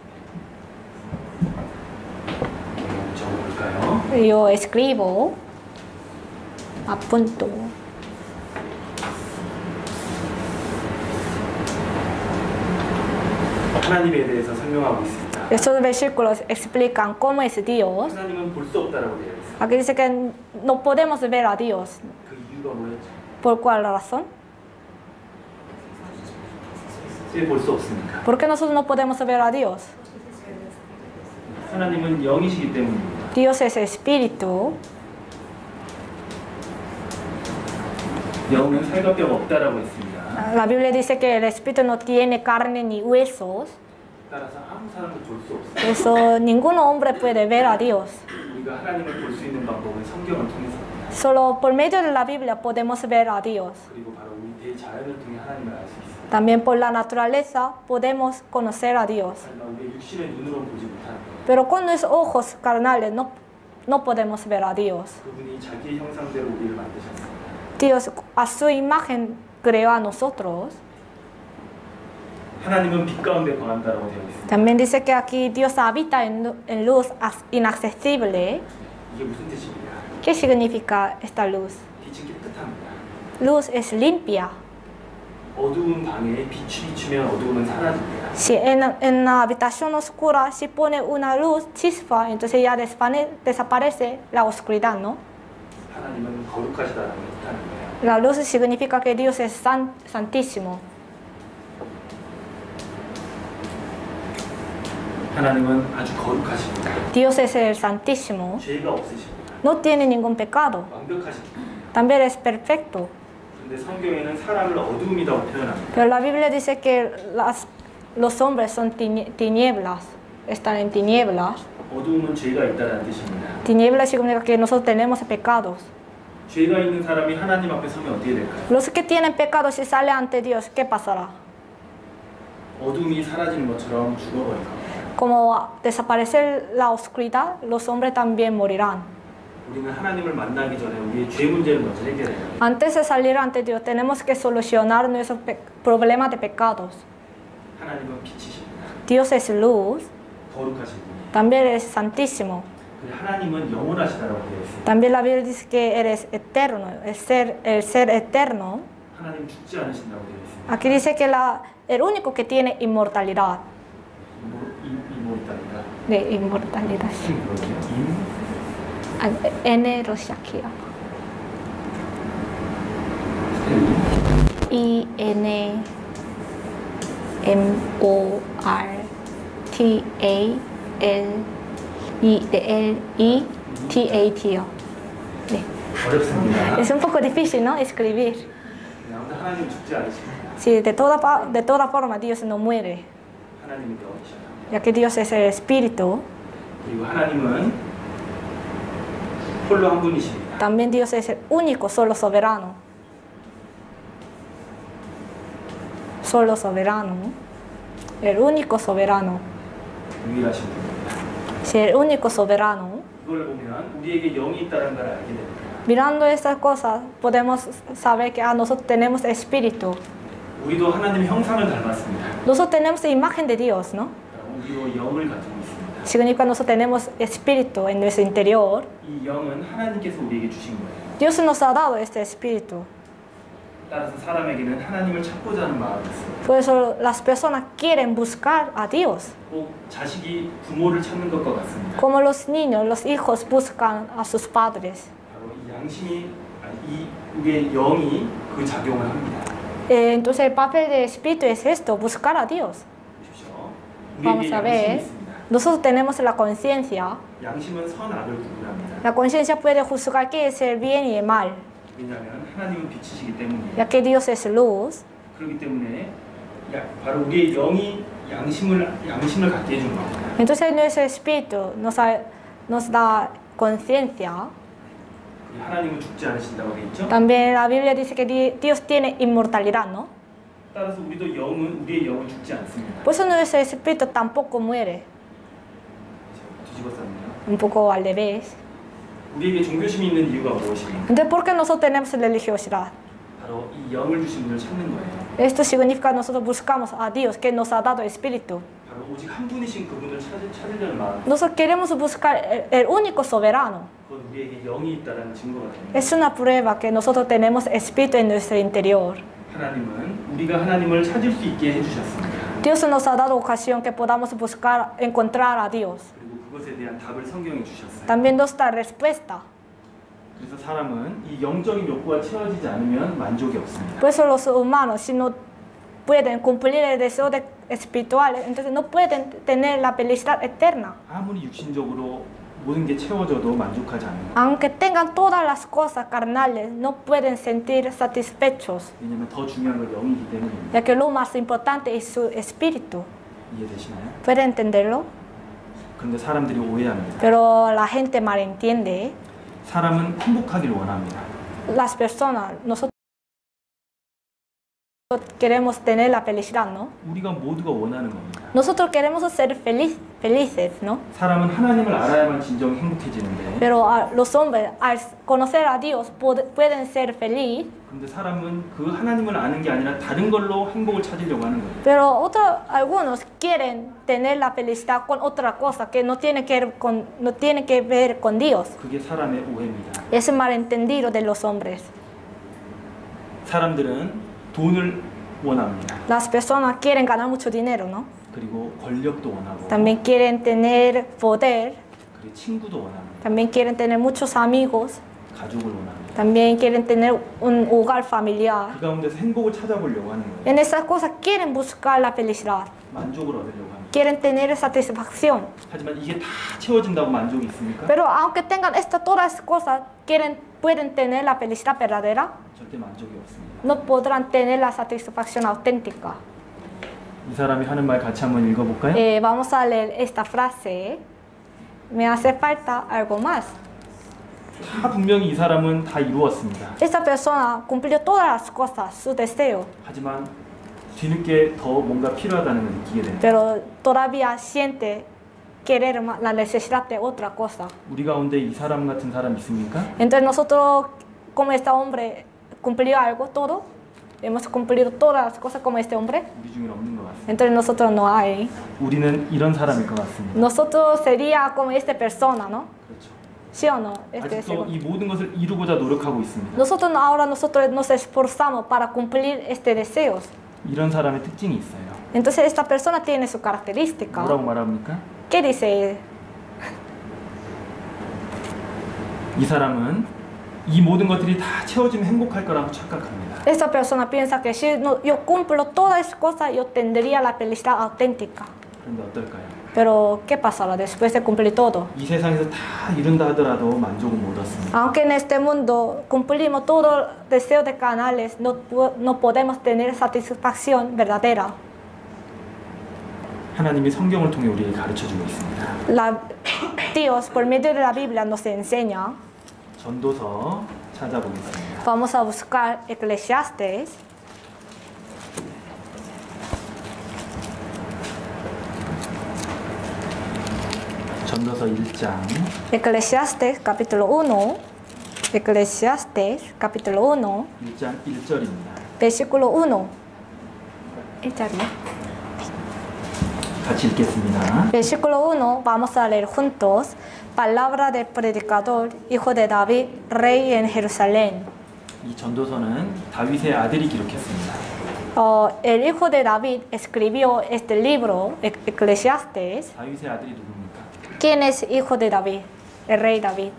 적어볼까요? Yo escribo, apunto. 하나님에 대해서 설명하고 있습니다. Estos versículos explican cómo es Dios. 하나님은 볼 수 없다라고 되어 있습니다. Aquí dice que no podemos ver a Dios. 그 이유가 뭐였죠? ¿Por cuál razón? 왜 볼 수 없습니까? ¿Por qué nosotros no podemos ver a Dios? 하나님은 영이시기 때문입니다. Dios es espíritu. 영은 살과 뼈가 없다라고 했습니다. La Biblia dice que el espíritu no tiene carne ni huesos. 따라서 아무 사람도 볼 수 없습니다. Por eso ningún hombre puede ver a Dios. 우리가 하나님을 볼 수 있는 방법은 성경을 통해서입니다. Solo por medio de la Biblia podemos ver a Dios. 그리고 바로 우리 대자연을 통해 하나님을 알 수 있습니다. También por la naturaleza podemos conocer a Dios. 하지만 우리의 육신의 눈으로 보지 못하는 것. Pero con los ojos carnales no, no podemos ver a Dios. 그분이 자기의 형상대로 우리를 만드셨습니다. Dios a su imagen creó a nosotros. 하나님은 빛 가운데 거한다라고 되어 있습니다. También dice que aquí Dios habita en, en luz as- inaccesible. 이게 무슨 뜻입니까? ¿Qué significa esta luz? 빛은 깨끗합니다. Luz es limpia. 어두운 방에 빛이 비추면 어두움은 사라집니다. Si en, en la habitación oscura si pone una luz chispa, entonces ya despane- desaparece la oscuridad, ¿no? 하나님은 거룩하시다라고 했다는 거예요. La luz significa que Dios es san- santísimo. 하나님은 아주 거룩하십니다. Dios es el Santísimo, 죄가 없으십니다. no tiene ningún pecado, 완벽하십니다. también es perfecto. 그런데 성경에는 사람을 어두움이라고 표현합니다. Pero la Biblia dice que las, los hombres son tiñe- tinieblas, están en tinieblas. 어두움은 죄가 있다는 뜻입니다. Tinieblas significa que nosotros tenemos pecados. 죄가 있는 사람이 하나님 앞에 서면 어떻게 될까요? Los que tienen pecados si salen ante Dios, ¿qué pasará? 어둠이 사라지는 것처럼 죽어버릴 겁니다. Como desaparecer la oscuridad, los hombres también morirán. 우리는 하나님을 만나기 전에 우리의 죄 문제를 먼저 해결해야 돼요. Antes de salir ante Dios, tenemos que solucionar nuestros pe- problemas de pecados. 하나님은 빛이십니다. Dios es luz, 거룩하신 분이에요. también es santísimo. 근데 하나님은 영원하시다라고 되어 있습니다. También la Biblia dice que eres eterno, el ser, el ser eterno. 하나님 죽지 않으신다고 되어 있습니다. Aquí dice que la, el único que tiene inmortalidad. 이모리탈이다. De inmortalidad. 뭐예요? 임 N Roshakia. I N M O R T A L I L I T A T O. 네. 어렵습니다. Es un poco difícil, ¿no? Escribir. 아무튼 하나님 죽지 않으십니다. Sí, de toda, pa- de toda forma Dios no muere, 하나님이 영이셔요. ya que Dios es el Espíritu. 그리고 하나님은 홀로 한 분이십니다. También Dios es el único, solo soberano. Solo soberano. El único soberano. 유일하신 분입니다. Si el único soberano. 이걸 보면 우리에게 영이 있다는 걸 알게 됩니다. Mirando estas cosas, podemos saber que ah, nosotros tenemos espíritu. 우리도 하나님의 형상을 닮았습니다. Nosotros tenemos imagen de Dios, ¿no? 우리도 영을 가지고 있습니다. Significa que nosotros tenemos espíritu en nuestro interior. 이 영은 하나님께서 우리에게 주신 거예요. Dios nos ha dado este espíritu. 따라서 사람에게는 하나님을 찾고자 하는 마음이 있어요. Por eso las personas quieren buscar a Dios. 꼭 자식이 부모를 찾는 것과 같습니다. Como los niños, los hijos buscan a sus padres. 바로 이 양심이, 아니, 이 우리의 영이 그 작용을 합니다. Eh, entonces el papel del espíritu es esto, buscar a Dios. 보십시오. Vamos 우리에게 a 양심이 ver. 있습니다. Nosotros tenemos la conciencia. 양심은 선악을 구분합니다. La conciencia puede juzgar qué es el bien y el mal, 왜냐하면 하나님은 빛이시기 때문이에요. ya que Dios es luz. 그렇기 때문에 야, 바로 우리의 영이 양심을 양심을 갖게 해준 겁니다. Entonces nuestro espíritu nos, ha- nos da conciencia. 하나님은 죽지 않으신다고 되어 있죠. También la Biblia dice que di- Dios tiene inmortalidad, ¿no? 따라서 우리도 영은 우리의 영은 죽지 않습니다. Por eso nuestro espíritu tampoco muere, 뒤집었습니다. un poco al revés. 우리에게 종교심이 있는 이유가 무엇입니까? Entonces, ¿por qué nosotros tenemos religiosidad? 바로 이 영을 주신 분을 찾는 거예요. Esto significa que nosotros buscamos a Dios que nos ha dado espíritu. 바로 오직 한 분이신 그분을 찾, 찾으려는 마음. Nosotros queremos buscar el, el único soberano. 그건 우리에게 영이 있다는 증거가 됩니다. Es una prueba que nosotros tenemos espíritu en nuestro interior. 하나님은 우리가 하나님을 찾을 수 있게 해주셨습니다. Dios nos ha dado ocasión que podamos buscar, encontrar a Dios. 그리고 그것에 대한 답을 성경에 주셨어요. También nos da respuesta. 그래서 사람은 이 영적인 욕구가 채워지지 않으면 만족이 없습니다. Por eso los humanos, si no pueden cumplir el deseo de espiritual, entonces no pueden tener la felicidad eterna. 아무리 육신적으로 모든 게 채워져도 만족하지 않는 거예요. Aunque tengan todas las cosas carnales, no pueden sentir satisfechos, 왜냐하면 더 중요한 건 영이기 때문입니다. ya que lo más importante es su espíritu. 이해되시나요? ¿Pueden entenderlo? 그런데 사람들이 오해합니다. Pero la gente malentiende. 사람은 행복하기를 원합니다. Las personas, nosotros queremos tener la felicidad, ¿no? 우리가 모두가 원하는 겁니다. Nosotros queremos ser feliz, felices, ¿no? 사람은 하나님을 알아야만 진정 행복해지는데 Pero a los hombres, al conocer a Dios, pod- pueden ser felices. 그런데 사람은 그 하나님을 아는 게 아니라 다른 걸로 행복을 찾으려고 하는 거예요. Pero otros, algunos quieren tener la felicidad con otra cosa que no tiene que ver con, no tiene que ver con Dios. 그게 사람의 오해입니다. Es el malentendido de los hombres. 사람들은 돈을 원합니다. Las personas quieren ganar mucho dinero, ¿no? 그리고 권력도 원하고 También quieren tener poder, 그리고 친구도 원합니다. también quieren tener muchos amigos, 가족을 원합니다. también quieren tener un hogar familiar. 그 가운데서 행복을 찾아보려고 하는 거예요. En esas cosas quieren buscar la felicidad. 만족을 얻으려고 합니다. quieren tener satisfacción. 하지만 이게 다 채워진다고 만족이 있습니까? Pero aunque tengan estas todas las cosas, quieren, pueden tener la felicidad verdadera, 절대 만족이 없습니다. no podrán tener la satisfacción auténtica. 이 사람이 하는 말 같이 한번 읽어볼까요? Eh, vamos a leer esta frase. Me hace falta algo más. 다 분명히 이 사람은 다 이루었습니다. Esta persona cumplió todas las cosas, su deseo, 하지만 뒤늦게 더 뭔가 필요하다는 걸 느끼게 됩니다. pero todavía siente querer más, la necesidad de otra cosa. 우리 가운데 이 사람 같은 사람 있습니까? Entonces nosotros, como este hombre cumplió algo, todo, hemos cumplido todas las cosas como este hombre, 우리 중에 없는 것 같습니다. entonces nosotros no hay. 우리는 이런 사람일 것 같습니다. Nosotros sería como esta persona, ¿no? 그렇죠. ¿Sí o no? Este 아직도 segundo. 이 모든 것을 이루고자 노력하고 있습니다. Nosotros no- ahora nosotros nos esforzamos para cumplir este deseos. 이런 사람의 특징이 있어요. Entonces esta persona tiene su característica. 뭐라고 말합니까? ¿Qué dice? 이 사람은 이 모든 것들이 다 채워지면 행복할 거라고 착각합니다. Esta persona piensa que si no- yo cumplo todas esas cosas, yo tendría la felicidad auténtica. 그런데 어떨까요? Pero ¿qué pasará después de cumplir todo? 이 세상에서 다 이룬다 하더라도 만족은 못 얻습니다. Aunque en este mundo cumplimos todo el deseo de canales, no, pu- no podemos tener satisfacción verdadera. 하나님이 성경을 통해 우리에게 가르쳐주고 있습니다. La- Dios, por medio de la Biblia, nos enseña. 전도서 찾아보겠습니다. Vamos a buscar Eclesiastes. 전도서 일 장 Eclesiastes capítulo uno. Eclesiastes capítulo uno, 일 장 일 절입니다. versículo uno. 일 절이요? 같이 읽겠습니다. Versículo uno, vamos a leer juntos. Palabra del predicador, hijo de David, rey en Jerusalén. 이 전도서는 다윗의 아들이 기록했습니다. Oh, el hijo de David escribió este libro, Ec- Eclesiastes. 다윗의 아들이 누굽니까? ¿Quién es hijo de David? El rey David.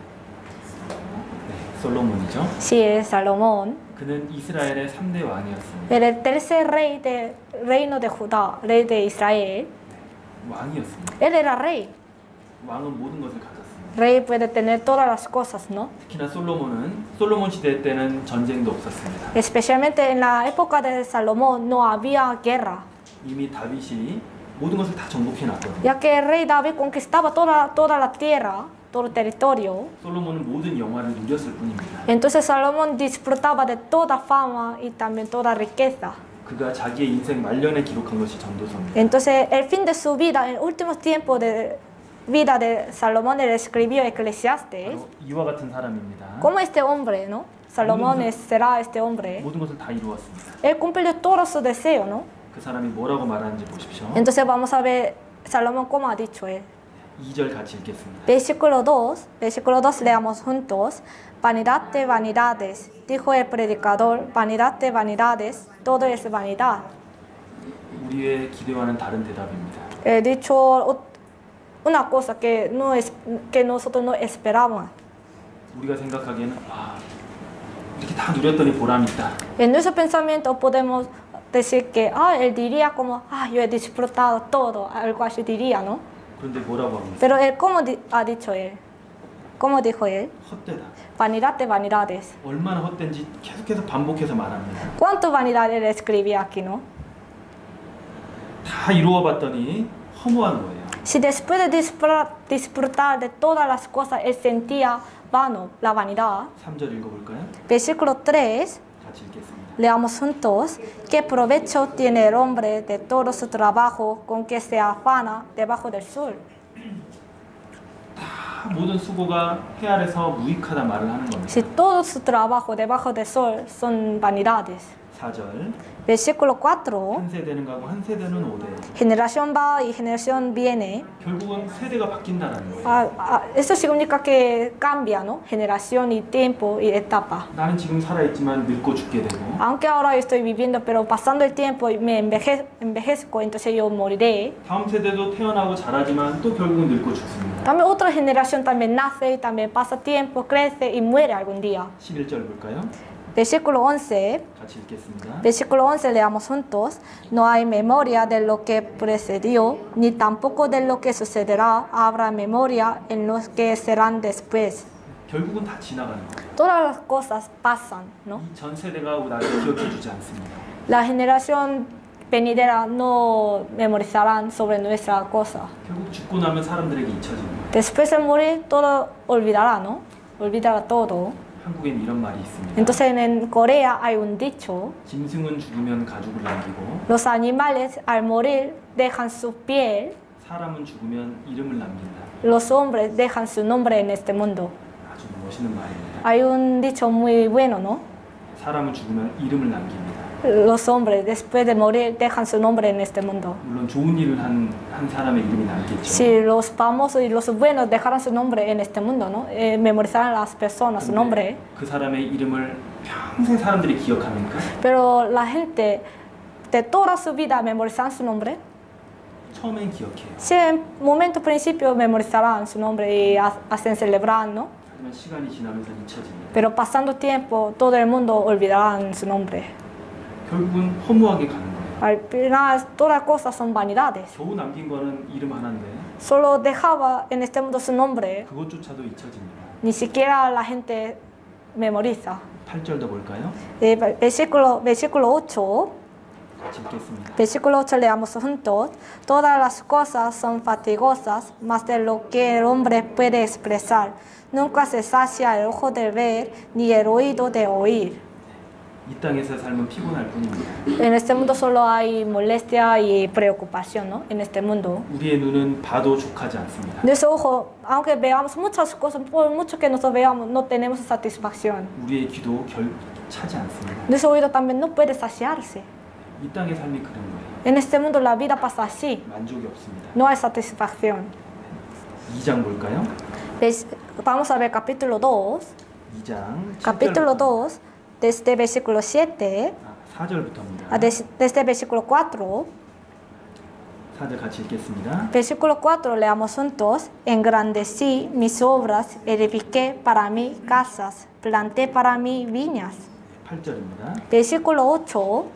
네, 솔로몬이죠. Sí, es Salomón. 그는 이스라엘의 삼 대 왕이었습니다. Era el tercer rey del reino de Judá, rey de Israel. 왕이었습니다. Él era rey. 왕은 모든 것을 가졌습니다. Rey puede tener todas las cosas, ¿no? 특히나 솔로몬은 솔로몬 시대 때는 전쟁도 없었습니다. Especialmente en la época de Salomón no había guerra, 이미 다윗이 모든 것을 다 정복해 놨거든요. ya que el rey David conquistaba toda, toda la tierra, todo el territorio. 솔로몬은 모든 영화를 누렸을 뿐입니다. Entonces Salomón disfrutaba de toda fama y también toda riqueza. 그가 자기의 인생 말년에 기록한 것이 전도서입니다. Entonces el fin de su vida, en últimos tiempos de vida de Salomón, él escribió Eclesiastes. 바로 이와 같은 사람입니다. Como este hombre, ¿no? Salomón es- será este hombre. 모든 것을 다 이루었습니다. Él cumplió todo su deseo, ¿no? 그 사람이 뭐라고 말하는지 보십시오. Entonces vamos a ver Salomón cómo ha dicho él. 이 절 같이 읽겠습니다. Versículo dos, versículo dos leamos juntos. Vanidad de vanidades, dijo el predicador, vanidad de vanidades, todo es vanidad. 우리의 기대와는 다른 대답입니다. He dicho ot- una cosa que, no es, que nosotros no esperábamos. 우리가 생각하기에는 아, 이렇게 다 누렸더니 보람 있다. En nuestro pensamiento podemos decir que, ah, él diría como, ah, yo he disfrutado todo, algo así diría, ¿no? 그런데 뭐라고 합니까? Pero él, ¿cómo di- ha dicho él? ¿Cómo dijo él? 헛되다. Vanidad de vanidades. 얼마나 헛된지 계속해서 반복해서 말합니다. ¿Cuánto vanidad él escribía aquí, no? 다 이루어 봤더니 허무한 거예요. Si después de disfrutar, disfrutar de todas las cosas él sentía vano, la vanidad. 삼 절 읽어볼까요? Versículo tres, 같이 읽겠습니다. leamos juntos. ¿Qué provecho tiene el hombre de todo su trabajo con que se afana debajo del sol? 다 모든 수고가 해 아래서 무익하다 말을 하는 겁니다. Si todo su trabajo debajo del sol son vanidades. 사 절. Versículo cuatro, 한 세대는 가고 한 세대는 오대. generación va y generación viene. 결국은 세대가 바뀐다는 거예요. Ah, ah, eso significa que cambia, ¿no? Generación y tiempo y etapa. 나는 지금 살아있지만 늙고 죽게 되고 Aunque ahora yo estoy viviendo, pero pasando el tiempo y me enveje- envejezco, entonces yo moriré. 다음 세대도 태어나고 자라지만 또 결국은 늙고 죽습니다. También otra generación también nace y también pasa tiempo, crece y muere algún día. 십일 절 볼까요? Versículo once. 같이 읽겠습니다. Versículo once, leamos juntos. No hay memoria de lo que precedió, ni tampoco de lo que sucederá. Habrá memoria en los que serán después. 결국은 다 지나가는 거예요. Todas las cosas pasan, ¿no? 이 전 세대가 나를 기억해 주지 않습니다. La generación venidera no memorizarán sobre nuestra cosa. 결국 죽고 나면 사람들에게 잊혀집니다. Después de morir, todo olvidará, ¿no? Olvidará todo. 한국엔 이런 말이 있습니다. Entonces en Corea hay un dicho. 짐승은 죽으면 가죽을 남기고 Los animales al morir dejan su piel. 사람은 죽으면 이름을 남긴다. Los hombres dejan su nombre en este mundo. 아주 멋있는 말입니다. Hay un dicho muy bueno, ¿no? 사람은 죽으면 이름을 남깁니다. Los hombres después de morir dejan su nombre en este mundo. 물론 좋은 일을 한, 한 사람의 이름이 남겠죠. Si los famosos y los buenos dejaran su nombre en este mundo, ¿no? Eh, memorizarán las personas su nombre. 그 사람의 이름을 평생 사람들이 기억합니까? Pero la gente de toda su vida memorizarán su nombre. 처음엔 기억해요. Sí, en momento principio memorizarán su nombre y ha- hacen celebrar, ¿no? 하지만 시간이 지나면서 잊혀집니다. Pero pasando tiempo, todo el mundo olvidará su nombre. 결국은 허무하게 가는 거예요. Al final, todas las cosas son vanidades. 겨우 남긴 거는 이름 하나인데 Solo dejaba en este mundo su nombre, 그것조차도 잊혀집니다. ni siquiera la gente memoriza. 팔 절 더 볼까요? Eh, versículo, versículo ocho. 같이 읽겠습니다. Versículo ocho leamos juntos. Todas las cosas son fatigosas, más de lo que el hombre puede expresar. Nunca se sacia el ojo de ver, ni el oído de oír. 이 땅에서 삶은 피곤할 뿐입니다. En este mundo solo hay molestia y preocupación, ¿no? En este mundo. 우리의 눈은 봐도 족하지 않습니다. Nuestro ojo, aunque veamos muchas cosas, por mucho que nosotros veamos, no tenemos satisfacción. 우리의 귀도 결 차지 않습니다. Nuestro oído también no puede saciarse. 이 땅의 삶이 그런 거예요. En este mundo la vida pasa así. 만족이 없습니다. No hay satisfacción. 이 장 볼까요? Ves- Vamos a ver capítulo dos. 이 장 Capítulo dos, desde versículo siete, 사 절부터입니다. a des- desde versículo cuatro. 사 절 같이 읽겠습니다. Versículo cuatro, leamos juntos. Engrandecí mis obras, edifiqué para mí casas, planté para mí viñas. 팔 절입니다. Versículo ocho,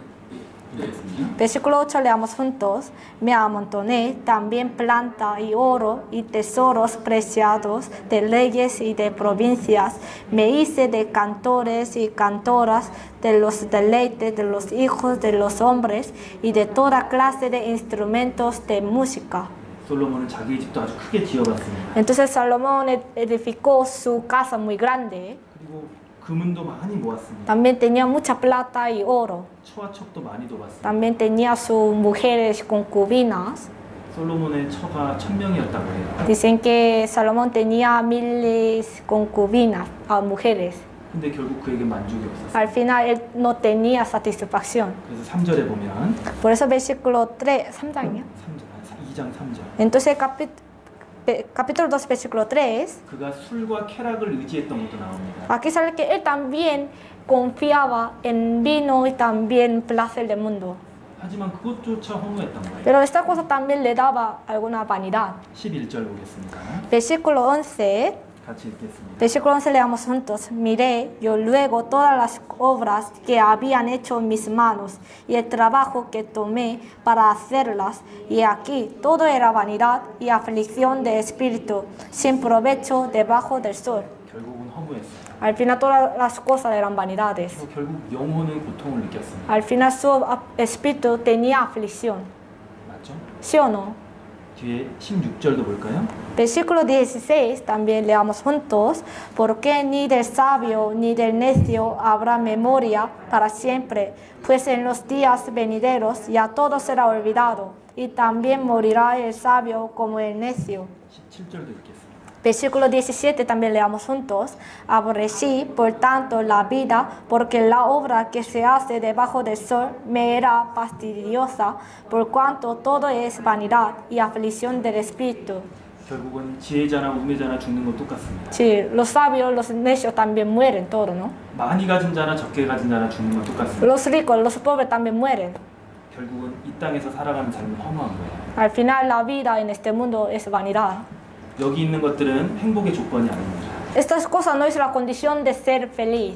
읽겠습니다. versículo ocho, leamos juntos. Me amontoné también planta y oro y tesoros preciados de reyes y de provincias. Me hice de cantores y cantoras, de los deleites de los hijos de los hombres y de toda clase de instrumentos de música. 솔로몬은 자기의 집도 아주 크게 지어봤습니다. Entonces Salomón ed- edificó su casa muy grande. 그리고 금은도 많이 모았습니다. También tenía mucha plata y oro. 처와 척도 많이 둬봤습니다. También tenía sus mujeres concubinas. 솔로몬의 처가 천 명이었다고 해요. Dicen que Salomón tenía miles concubinas, a mujeres. 근데 결국 그에게 만족이 없었어요. Al final él no tenía satisfacción. 그래서 삼 절에 보면 Por eso versículo tres, 삼 장이요. 삼 절, 이 장 삼 절. Entonces capí- pe- capítulo dos, versículo tres. 그가 술과 쾌락을 의지했던 것도 나옵니다. Aquí sale que él también confiaba en vino y también placer del mundo. 하지만 그것조차 허무했던 거예요. Pero esta cosa también le daba alguna vanidad. 십일 절 보겠습니다. Versículo once. 같이 읽겠습니다. Versículo once leamos juntos. Miré yo luego todas las obras que habían hecho mis manos y el trabajo que tomé para hacerlas. Y aquí todo era vanidad y aflicción de espíritu, sin provecho debajo del sol. 결국은 허무했어요. Al final todas las cosas eran vanidades. 그리고 결국 영혼은 고통을 느꼈습니다. Al final su espíritu tenía aflicción. 맞죠? ¿Sí o no? 뒤에 십육 절도 볼까요? Versículo dieciséis, también leamos juntos, porque ni del sabio ni del necio habrá memoria para siempre, pues en los días venideros ya todo será olvidado, y también morirá el sabio como el necio. 십칠 절도 읽겠습니다. Versículo diecisiete también leamos juntos. Aborrecí, por tanto, la vida, porque la obra que se hace debajo del sol me era fastidiosa, por cuanto todo es vanidad y aflicción del espíritu. 결국은 지혜자나 우매자나 죽는 건 똑같습니다. Sí, los sabios, los necios también mueren todo, ¿no? 많이 가진 자나 적게 가진 자나 죽는 건 똑같습니다. Los ricos, los pobres también mueren. 결국은 이 땅에서 살아가는 삶은 허무한 거예요. Al final la vida en este mundo es vanidad. 여기 있는 것들은 행복의 조건이 아닙니다. Estas cosas no es la condición de ser feliz.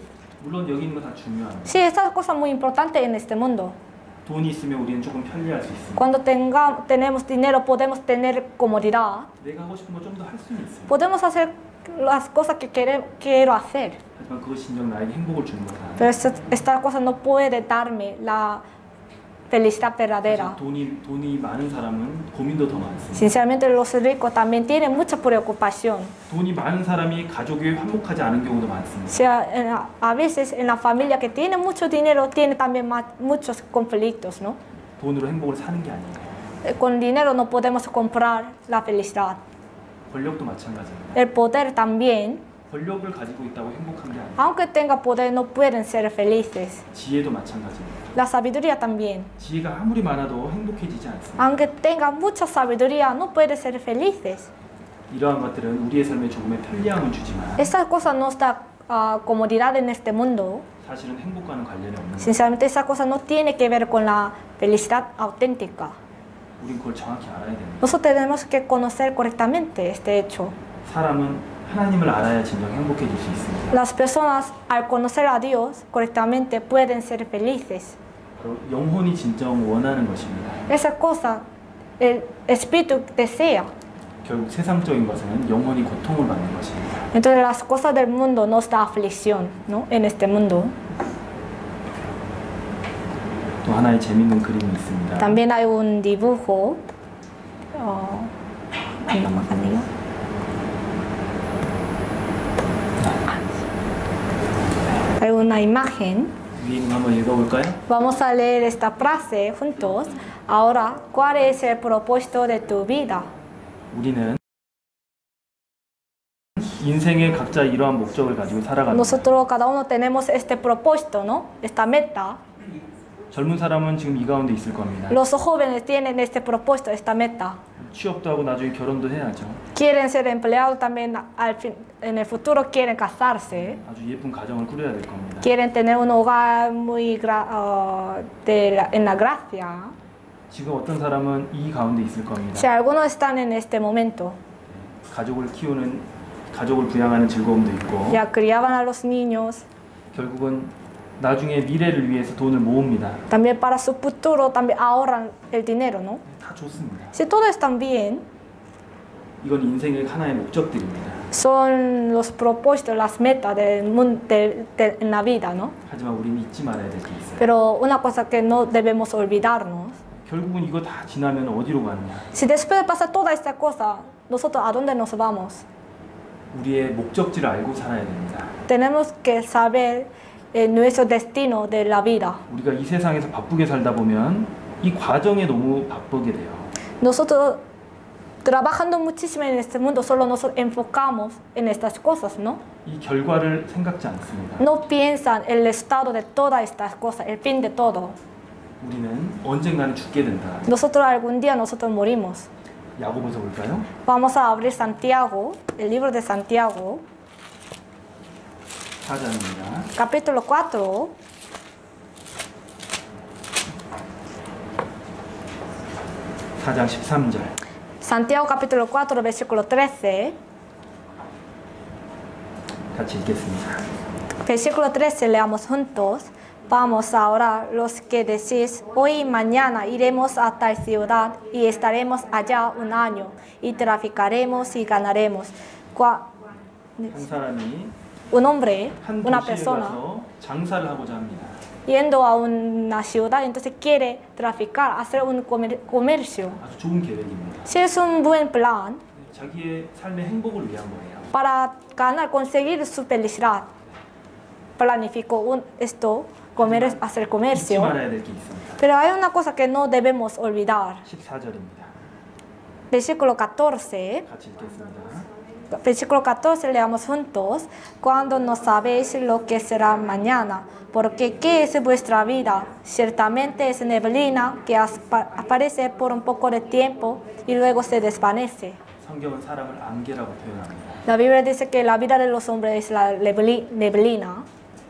물론 여기 있는 거 다 중요합니다. Sí, estas cosas muy importantes en este mundo. 돈이 있으면 우리는 조금 편리할 수 있습니다. Cuando tenga, tenemos dinero podemos tener comodidad. 내가 하고 싶은 거 좀 더 할 수는 있어요. Podemos hacer las cosas que quere, quiero hacer. 하지만 그것이 진정 나에게 행복을 주는 것은 아니에요. Pero esta, esta cosa no puede darme la felicidad verdadera. 사실 돈이 돈이 많은 사람은 고민도 더 많습니다. Sinceramente, los ricos también tienen mucha preocupación. 돈이 많은 사람이 가족이 화목하지 않은 경우도 많습니다. O sea, en la- a veces en la familia que tiene mucho dinero tiene también más- muchos conflictos, ¿no? 돈으로 행복을 사는 게 아니에요. Eh, Con dinero no podemos comprar la felicidad. 권력도 마찬가지입니다. El poder también, 권력을 가지고 있다고 행복한 게 아니에요. aunque tenga poder, no pueden ser felices. 지혜도 마찬가지입니다. La sabiduría también. 지혜가 아무리 많아도 행복해지지 않습니다. Aunque tenga mucha sabiduría, no puede ser felices. 이러한 것들은 우리의 삶에 조금의 편리함을 주지만 Estas cosas nos da ah, comodidad en este mundo. 사실은 행복과는 관련이 없는 거예요. Sinceramente, esa cosa no tiene que ver con la felicidad auténtica. 우린 그걸 정확히 알아야 됩니다. Nosotros tenemos que conocer correctamente este hecho. 사람은 하나님을 알아야 진정 행복해질 수 있습니다. Las personas, al conocer a Dios correctamente, pueden ser felices. 바로 영혼이 진정 원하는 것입니다. Esa cosa el espíritu desea. 결국 세상적인 것은 영혼이 고통을 받는 것입니다. Entonces las cosas del mundo nos da aflicción, ¿no? En este mundo. 또 하나의 재미있는 그림이 있습니다. También hay un dibujo. 어, 안 넘어가네요. Hay una imagen. 위에 있는 거 한번 읽어볼까요? Vamos a leer esta frase juntos. Ahora, ¿cuál es el propósito de tu vida? 우리는 인생의 각자 이러한 목적을 가지고 살아갑니다. Nosotros cada uno tenemos este propósito, ¿no? Esta meta. 젊은 사람은 지금 이 가운데 있을 겁니다. Los jóvenes tienen este propósito, esta meta. 취업도 하고 나중에 결혼도 해야죠. Quieren ser empleados también al fin, en el futuro quieren casarse. 아주 예쁜 가정을 꾸려야 될 겁니다. Quieren tener un hogar muy gra- uh, de la- en la gracia. 지금 어떤 사람은 이 가운데 있을 겁니다. Si algunos están en este momento, 가족을 키우는, 가족을 부양하는 즐거움도 있고 ya criaban a los niños, 결국은 나중에 미래를 위해서 돈을 모읍니다. también para su futuro también ahorran el dinero, ¿no? 다 좋습니다. Si todo está bien, 이건 인생의 하나의 목적들입니다. son los propósitos, las metas del mundo, de, de- en la vida, ¿no? 하지만 우리는 잊지 말아야 될 게 있어요. Pero una cosa que no debemos olvidarnos, 결국은 이거 다 지나면 어디로 가느냐? si después de pasar toda esta cosa, nosotros a dónde nos vamos? 우리의 목적지를 알고 살아야 됩니다. Tenemos que saber eh, nuestro destino de la vida. 우리가 이 세상에서 바쁘게 살다 보면 이 과정에 너무 바쁘게 돼요. Nosotros trabajando muchísimo en este mundo, solo nos enfocamos en estas cosas, ¿no? 이 결과를 생각지 않습니다. No piensan el estado de todas estas cosas, el fin de todo. 우리는 언젠가는 죽게 된다. Nosotros algún día nosotros morimos. 야고보서 볼까요? Vamos a abrir Santiago, el libro de Santiago, 사 장입니다. capítulo cuatro, 사 장 십삼 절. Santiago capítulo cuatro, versículo trece. 같이 읽겠습니다. Versículo trece, leamos juntos. Vamos a orar los que decís, hoy y mañana iremos a tal ciudad y estaremos allá un año y traficaremos y ganaremos. Cua- 한 사람이 Un hombre, 한 una 도시에 persona, 가서 장사를 하고자 합니다. yendo a una ciudad, entonces quiere traficar, hacer un comer- comercio. 아주 좋은 계획입니다. Si es un buen plan 자기의 삶의 행복을 위한 거예요. para ganar, conseguir su felicidad, planificó un- esto, comer, hacer 잊지 comercio. 말아야 될 게 있습니다. Pero hay una cosa que no debemos olvidar. 십사 절입니다. Versículo catorce. 같이 읽겠습니다. Versículo catorce, leamos juntos. Cuando no sabéis lo que será mañana, porque ¿qué es vuestra vida? Ciertamente es neblina que aspa- aparece por un poco de tiempo y luego se desvanece. 성경은 사람을 안개라고 표현합니다. La Biblia dice que la vida de los hombres es la nebli- neblina.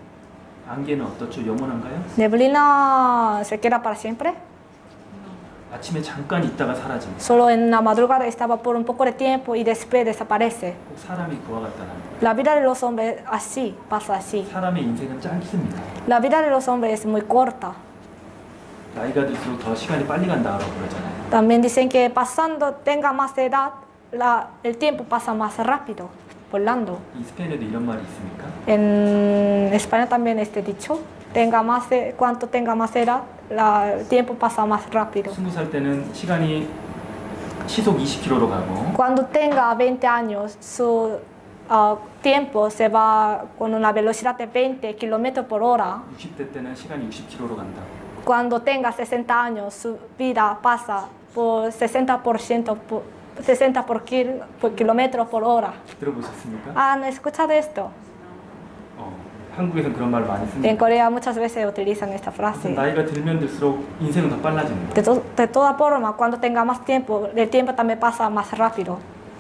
안개는 어떻죠? 영원한가요? ¿Neblina se queda para siempre? 아침에 잠깐 있다가 사라집니다. Solo en la madrugada estaba por un poco de tiempo y después desaparece. 꼭 사람이 그와 같다는 거예요. La vida de los hombres así, pasa así. 사람의 인생은 짧습니다. La vida de los hombres es muy corta. 나이가 들수록 더 시간이 빨리 간다고 그러잖아요. También dicen que pasando tenga más edad, la, el tiempo pasa más rápido, volando. 이 스페인에도 이런 말이 있습니까? En España también este dicho, tenga más de, cuanto tenga más edad, la, el tiempo pasa más rápido. 스무 살 때는 시간이 시속 이십 킬로미터로 가고 Cuando tenga veinte años, su uh, tiempo se va con una velocidad de veinte kilómetros por hora. 육십 대 때는 시간이 육십 킬로미터로 간다고. Cuando tenga sesenta años, su vida pasa por sesenta por ciento, por, sesenta por, kil, por kilómetros por hora. 들어보셨습니까? ¿Han escuchado esto? 어, 한국에서는 그런 말을 많이 En 씁니다. Corea muchas veces utilizan esta frase. 나이가 들면 들수록 인생은 더 빨라지는 거예요. De, to, de toda forma, cuando tenga más tiempo, el tiempo también pasa más rápido.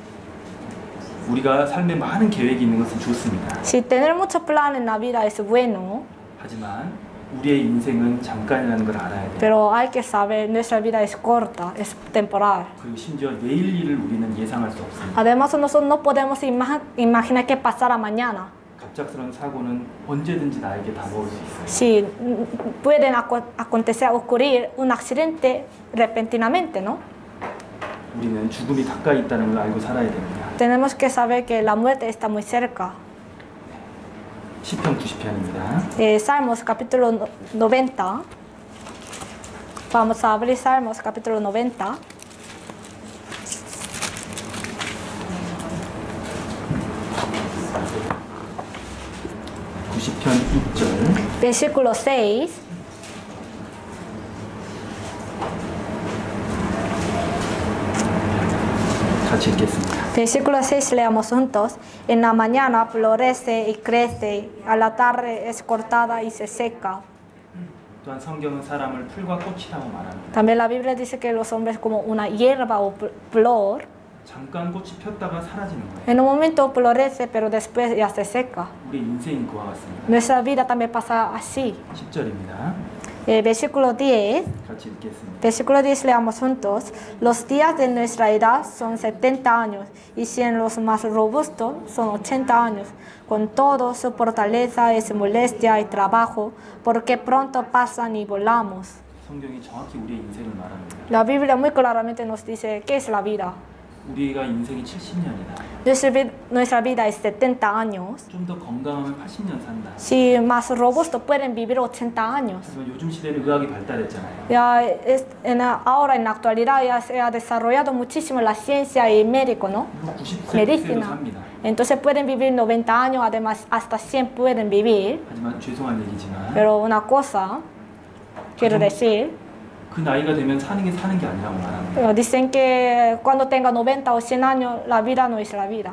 우리가 삶에 많은 계획이 있는 것은 좋습니다. Si tener muchos planes en la vida es bueno, 하지만 우리의 인생은 잠깐이라는 걸 알아야 돼요. pero hay que saber, nuestra vida es corta, es temporal. 그리고 심지어 내일 일을 우리는 예상할 수 없습니다. Además, nosotros no podemos ima imaginar qué pasará mañana. 갑작스러운 사고는 언제든지 나에게 다가올 수 있어요. Si pueden aco acontecer, ocurrir un accidente repentinamente, ¿no? 우리는 죽음이 가까이 있다는 걸 알고 살아야 됩니다. Tenemos que saber que la muerte está muy cerca. 시편 구십 편입니다. Eh, Salmos capítulo noventa. Vamos a abrir Salmos capítulo noventa. 구십 편 육 절. Versículo seis. 같이 읽겠습니다. Versículo seis leamos juntos. En la mañana florece y crece, a la tarde es cortada y se seca. 또한 성경은 사람을 풀과 꽃이라고 말합니다. También la Biblia dice que los hombres como una hierba o flor. 잠깐 꽃이 폈다가 사라지는 거예요. En un momento florece, pero después ya se seca. 우리 인생이 그와 같습니다. Nuestra vida también pasa así. 십 절입니다. Eh, versículo diez. 같이 읽겠습니다. Versículo diez leamos juntos. Los días de nuestra edad son setenta años, y si en los más robustos son ochenta años. Con todo, su fortaleza es molestia y trabajo, porque pronto pasan y volamos. 성경이 정확히 우리의 인생을 말합니다. La Biblia muy claramente nos dice qué es la vida. 우리가 인생이 칠십 년이다. Nuestra, vid nuestra vida es setenta años. 좀 더 건강하면 팔십 년 산다. Si más robustos pueden vivir ochenta años. 하지만 요즘 시대는 의학이 발달했잖아요. Ya es, en la, ahora en la actualidad ya se ha desarrollado muchísimo la ciencia y médico, ¿no? 구십 세도 Medicina. 삽니다. Entonces pueden vivir noventa años, además hasta cien pueden vivir. 하지만 죄송한 얘기지만 Pero una cosa quiero decir, 그 나이가 되면 사는 게 사는 게 아니라고 말합니다. pero dicen que cuando tenga noventa o cien años la vida no es la vida,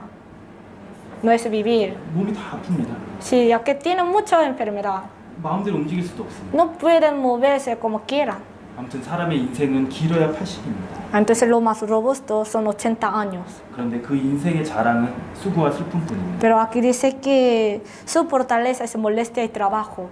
no es vivir. 몸이 다 아픕니다. Sí, ya que tienen mucha enfermedad, 마음대로 움직일 수도 없습니다. no pueden moverse como quieran. 아무튼 사람의 인생은 길어야 팔십입니다. Entonces los más robustos son ochenta años. 그런데 그 인생의 자랑은 수고와 슬픔뿐입니다. Pero aquí dice que su fortaleza es molestia y trabajo.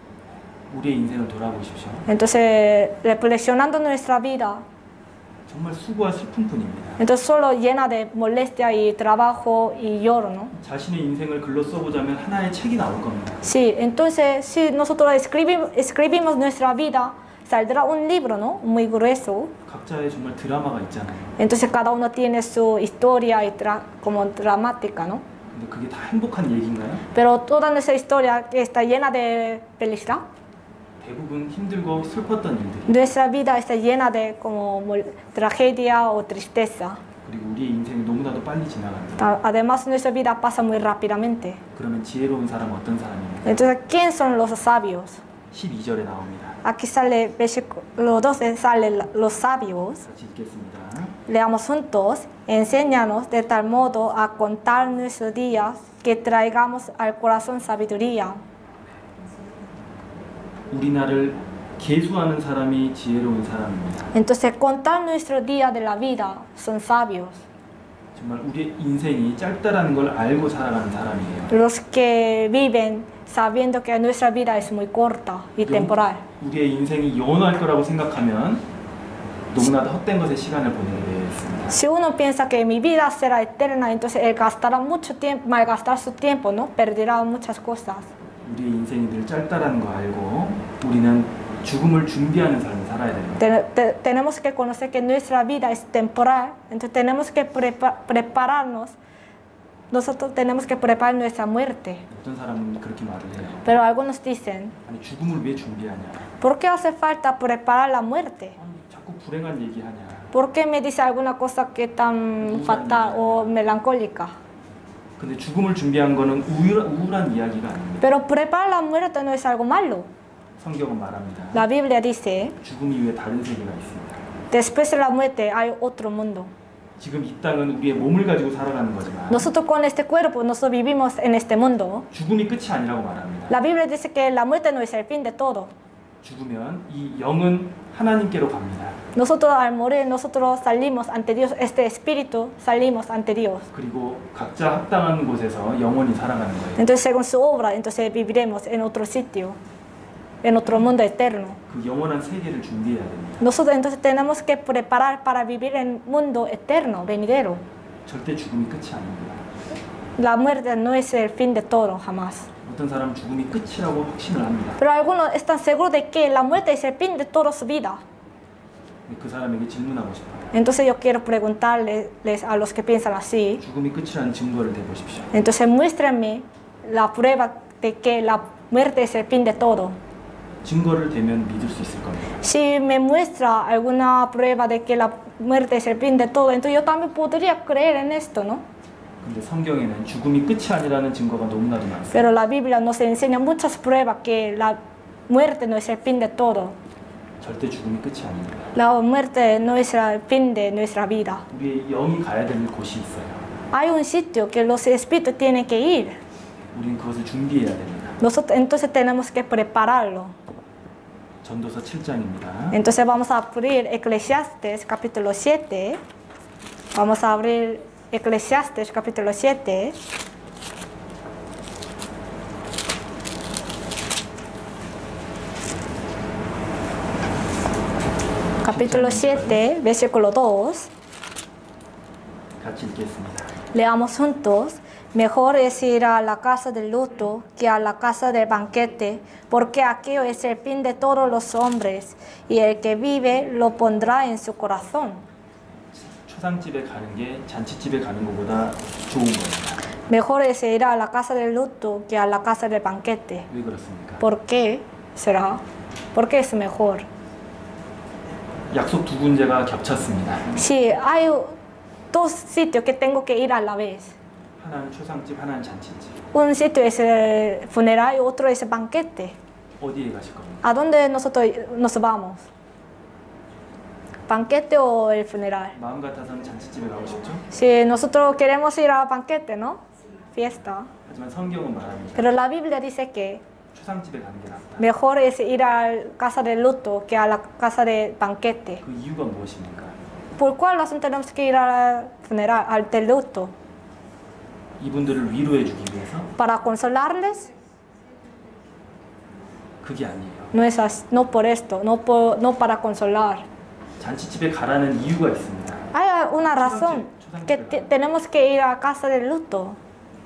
우리의 인생을 돌아보십시오. Entonces, reflexionando nuestra vida, 정말 수고와 슬픔뿐입니다. entonces solo llena de molestia y trabajo y lloro, ¿no? 자신의 인생을 글로 써보자면 하나의 책이 나올 겁니다. Sí, entonces si nosotros escribimos, escribimos nuestra vida, saldrá un libro, ¿no? Muy grueso. 각자의 정말 드라마가 있잖아요. Entonces cada uno tiene su historia y tra como dramática, ¿no? 근데 그게 다 행복한 얘기인가요? Pero toda nuestra historia que está llena de felicidad. 대부분 힘들고 슬펐던 일들이 Nuestra vida está llena de como tragedia o tristeza. 그리고 우리의 인생이 너무나도 빨리 지나갑니다. Además nuestra vida pasa muy rápidamente. 그러면 지혜로운 사람은 어떤 사람입니까? Entonces, ¿quién son los sabios? 십이 절에 나옵니다. Aquí sale, versículo doce, sale los sabios. 같이 읽겠습니다. Leamos juntos. Enséñanos de tal modo a contar nuestros días que traigamos al corazón sabiduría. 우리 나를 계수하는 사람이 지혜로운 사람입니다. Entonces, contar nuestros días de la vida son sabios. 정말 우리의 인생이 짧다라는 걸 알고 살아가는 사람이에요. Los que viven sabiendo que nuestra vida es muy corta y temporal. 우리의 인생이 영원할 거라고 생각하면 너무나도 헛된 것에 시간을 보내게 되었습니다. Si uno piensa que mi vida será eterna, entonces él gastará mucho tiempo, malgastar su tiempo, ¿no? Perderá muchas cosas. 우리의 인생이 늘 짧다라는 거 알고 우리는 죽음을 준비하는 삶을 살아야 됩니다. Te- te- tenemos que conocer que nuestra vida es temporal, entonces tenemos que prepa- prepararnos. Nosotros tenemos que preparar nuestra muerte. 어떤 사람은 그렇게 말을 해요. Pero algunos dicen, 아니 죽음을 왜 준비하냐? ¿por qué hace falta preparar la muerte? 아니 자꾸 불행한 얘기하냐? ¿Por qué me dice alguna cosa que tan fatal o melancólica? 근데 죽음을 준비한 거는 우울, 우울한 이야기가 아닙니다. Pero preparar la muerte no es algo malo. 성경은 말합니다. La Biblia dice, 죽음 이후에 다른 세계가 있습니다. después de la muerte hay otro mundo. 지금 이 땅은 우리의 몸을 가지고 살아가는 거지만 Nosotros con este cuerpo, nosotros vivimos en este mundo. 죽음이 끝이 아니라고 말합니다. La Biblia dice que la muerte no es el fin de todo. 죽으면 이 영은 하나님께로 갑니다. Nosotros al morir, nosotros salimos ante Dios, este espíritu salimos ante Dios. 그리고 각자 합당한 곳에서 영원히 살아가는 거예요. Entonces según su obra, entonces viviremos en otro sitio, en otro mundo eterno. 그 영원한 세계를 준비해야 됩니다. Nosotros entonces tenemos que preparar para vivir en un mundo eterno, venidero. 절대 죽음이 끝이 아닙니다. La muerte no es el fin de todo, jamás. 어떤 사람은 죽음이 끝이라고 확신을 합니다. Pero algunos están seguros de que la muerte es el fin de toda su vida. 그 사람에게 질문하고 싶어요. Entonces yo quiero preguntarles a los que piensan así, 죽음이 끝이라는 증거를 대보십시오. entonces muéstrenme la prueba de que la muerte es el fin de todo. 증거를 대면 믿을 수 있을 겁니다. Si me muestra alguna prueba de que la muerte es el fin de todo, entonces yo también podría creer en esto, ¿no? 근데 성경에는 죽음이 끝이 아니라는 증거가 너무나도 많습니다. Pero la Biblia nos enseña muchas pruebas que la muerte no es el fin de todo. 절대 죽음이 끝이 아닙니다. La muerte no es el fin de nuestra vida. 우리의 영이 가야 될 곳이 있어요. Hay un sitio que los espíritus tienen que ir. 우리는 그것을 준비해야 됩니다. Nosotros entonces tenemos que prepararlo. 전도서 칠 장입니다. Entonces vamos a abrir Eclesiastes capítulo siete. Vamos a abrir Eclesiastes capítulo siete. Capítulo siete, versículo dos. 같이 읽겠습니다. Leamos juntos. Mejor es ir a la casa del luto que a la casa del banquete, porque aquello es el fin de todos los hombres, y el que vive lo pondrá en su corazón. 초상집에 가는 게 잔치집에 가는 것보다 좋은 겁니다. Mejor es ir a la casa del luto que a la casa del banquete. 왜 그렇습니까? ¿Por qué será? ¿Por qué es mejor? 약속 두 군데가 겹쳤습니다. Si hay dos sitios que tengo que ir a la vez. 하나는 초상집, 하나는 잔치집. Un sitio es el funeral y otro es el banquete. 어디에 가실 겁니까? ¿A dónde nosotros nos vamos? ¿Banquete o el funeral? 마음 같아서는 잔치집에 가고 싶죠? Si nosotros queremos ir al banquete, ¿no? Fiesta. 하지만 성경은 말합니다. Pero la Biblia dice que 초상집에 가는 게 낫다. mejor es ir a la casa de luto que a la casa de banquete. 그 이유가 무엇입니까? ¿Por cuál razón tenemos que ir al funeral, al del luto? 이분들을 위로해 주기 위해서? ¿Para consolarles? 그게 아니에요. No es así, no por esto, no, por, no para consolar. 잔치집에 가라는 이유가 있습니다. Hay una razón que te- tenemos que ir a casa del luto.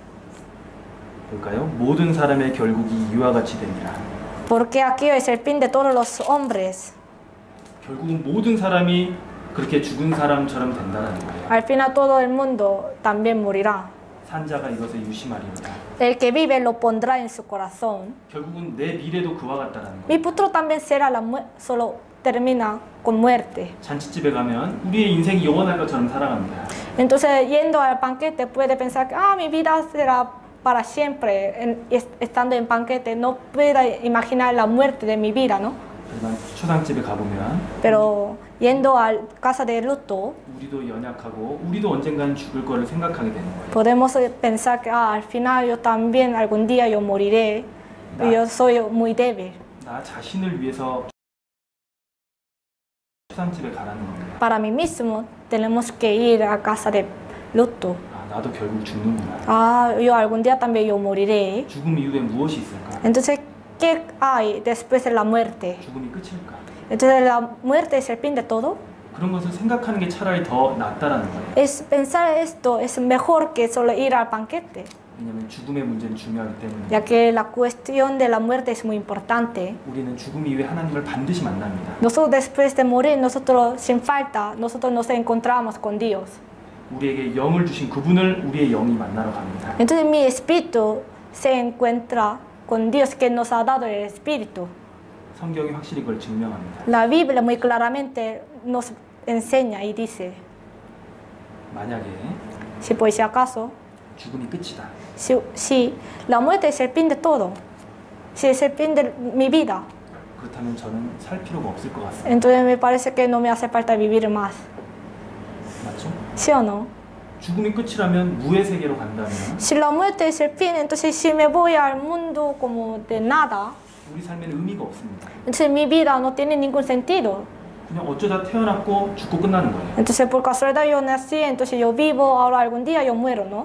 볼까요? 모든 사람의 결국이 이와 같이 됩니다. Porque aquí es el fin de todos los hombres. 결국은 모든 사람이 그렇게 죽은 사람처럼 된다는 거예요. Al final todo el mundo también morirá. 산자가 이것을 유심하리로다. El que vive lo pondrá en su corazón. 결국은 내 미래도 그와 같다라는 Mi 거예요. futuro también será la mu- solo termina con muerte. 잔치집에 가면 우리의 인생이 영원할 것처럼 살아갑니다. Entonces, yendo al banquete puede pensar que ah, mi vida será para siempre. En- est- estando en banquete no puede imaginar la muerte de mi vida, ¿no? 하지만 초상집에 가보면 Pero yendo a casa de luto 우리도 연약하고 우리도 언젠간 죽을 거를 생각하게 되는 거예요. podemos eh, pensar que ah, al final yo también algún día yo moriré y yo soy muy débil. 나 자신을 위해서 초상집에 가라는 겁니다. Para mí mismo tenemos que ir a casa de luto. 아, 나도 결국 죽는구나. Ah, yo algún día también yo moriré. 죽음 이후에 무엇이 있을까? Entonces, ¿qué hay después de la muerte? 죽음이 끝일까? Entonces, ¿la muerte es el fin de todo? 그런 것을 생각하는 게 차라리 더 낫다라는 거예요. Es pensar esto es mejor que solo ir al banquete, 왜냐하면 죽음의 문제는 중요하기 때문에 ya que la cuestión de la muerte es muy importante. 우리는 죽음 이후에 하나님을 반드시 만납니다. Nosotros después de morir, nosotros sin falta, nosotros nos encontramos con Dios. 우리에게 영을 주신 그분을 우리의 영이 만나러 갑니다. Entonces mi espíritu se encuentra con Dios que nos ha dado el espíritu. 성경이 확실히 그걸 증명합니다. La Biblia muy claramente nos enseña y dice, 만약에 si por si acaso, 죽음이 끝이다. si, si la muerte es el fin de todo, si es el fin de mi vida, 그렇다면 저는 살 필요가 없을 것 같습니다. entonces me parece que no me hace falta vivir más. 맞죠? ¿Sí o no? 죽음이 끝이라면 무의 세계로 간다면 Si la muerte es el fin, entonces si me voy al mundo como de nada, 우리 삶에는 의미가 없습니다. entonces mi vida no tiene ningún sentido. 그냥 어쩌다 태어났고 죽고 끝나는 거예요. Entonces por casualidad yo nací, entonces yo vivo, ahora algún día yo muero, ¿no?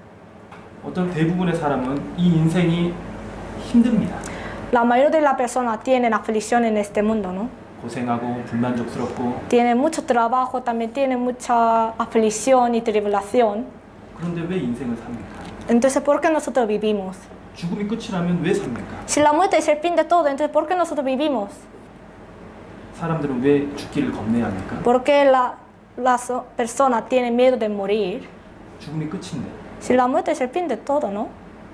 어떤 대부분의 사람은 이 인생이 힘듭니다. La mayoría de las personas tienen aflicción en este mundo, ¿no? 고생하고 불만족스럽고 Tienen mucho trabajo, también tienen mucha aflicción y tribulación. 그런데 왜 인생을 삽니까? Entonces, ¿por qué nosotros vivimos? 죽음이 끝이라면 왜 삽니까? Si la muerte es el fin de todo, entonces ¿por qué nosotros vivimos? 사람들은 왜 죽기를 겁내야 합니까? ¿Por qué la, las personas tienen miedo de morir? 죽음이 끝인데 Si la muerte es el fin de todo, ¿no?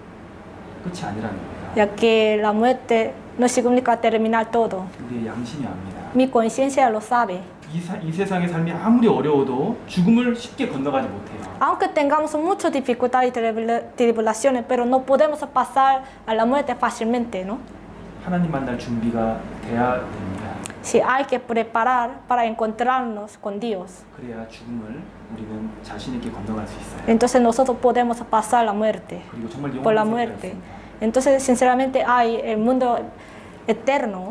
끝이 아니라는 거예요. Ya que la muerte no significa terminar todo. 우리의 양심이 압니다. Mi conciencia lo sabe. 이, 사, 이 세상의 삶이 아무리 어려워도 죽음을 쉽게 건너가지 못해요. Aunque tengamos muchas dificultades y tribula- tribulaciones, pero no podemos pasar a la muerte fácilmente, ¿no? 하나님 만날 준비가 돼야 됩니다. Si hay que preparar para encontrarnos con Dios, 그래야 죽음을 우리는 자신 있게 건너갈 수 있어요. entonces nosotros podemos pasar la muerte, 그리고 정말 por la 영원한 세계가 muerte. 있습니다. Entonces, sinceramente, hay el mundo eterno.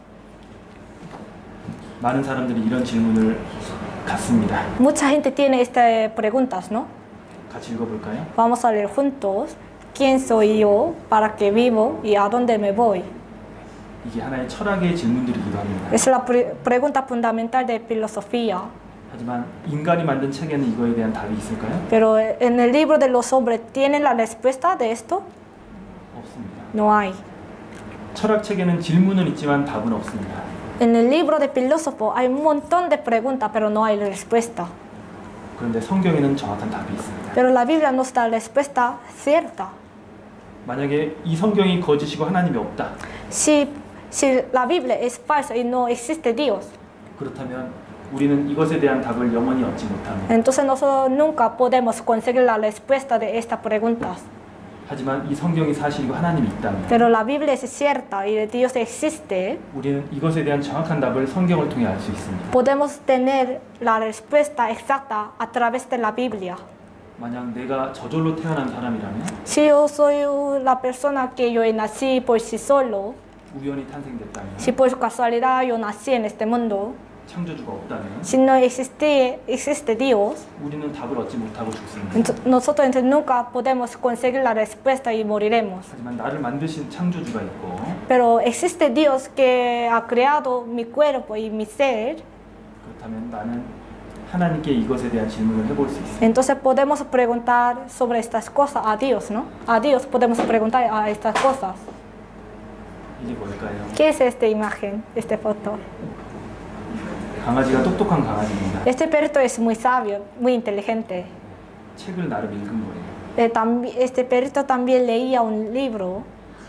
많은 사람들이 이런 질문을 갖습니다. Mucha gente tiene estas preguntas, ¿no? 같이 읽어볼까요? Vamos a leer juntos. ¿Quién soy yo? ¿Para qué vivo? ¿Y a dónde me voy? 이게 하나의 철학의 질문들이기도 합니다. Es la pre- pregunta fundamental de filosofía. 하지만 인간이 만든 책에는 이거에 대한 답이 있을까요? Pero en el libro de los hombres, ¿tienen la respuesta de esto? 없습니다. No hay. 철학책에는 질문은 있지만 답은 없습니다. En el libro de filósofo hay un montón de preguntas, pero no hay respuesta. 그런데 성경에는 정확한 답이 있습니다. Pero la Biblia nos da respuesta cierta. 만약에 이 성경이 거짓이고 하나님이 없다. Si, si la Biblia es falsa y no existe Dios, 그렇다면 우리는 이것에 대한 답을 영원히 얻지 못합니다. entonces nosotros nunca podemos conseguir la respuesta de estas preguntas. 하지만 이 성경이 사실이고 하나님이 있다면 Pero la Biblia es cierta y Dios existe. 우리는 이것에 대한 정확한 답을 성경을 통해 알 수 있습니다. Podemos tener la respuesta exacta a través de la Biblia. 만약 내가 저절로 태어난 사람이라면 Si yo soy la persona que yo nací por sí solo, 우연히 탄생됐다면 si por casualidad yo nací en este mundo, 창조주가 없다면 si no existe, existe Dios, 우리는 답을 얻지 못하고 죽습니다. ent- nosotros entonces nunca podemos conseguir la respuesta y moriremos. 하지만 나를 만드신 창조주가 있고 Pero existe Dios que ha creado mi cuerpo y mi ser, 그렇다면 나는 하나님께 이것에 대한 질문을 해볼 수 있습니다. entonces podemos preguntar sobre estas cosas a Dios, ¿no? A Dios podemos preguntar a estas cosas. 이게 뭘까요? ¿Qué es esta imagen, esta foto? 강아지가 똑똑한 강아지입니다. Este perrito es muy sabio, muy inteligente. 책을 나름 읽은 거예요. Eh, tambi- Este perrito también leía un libro.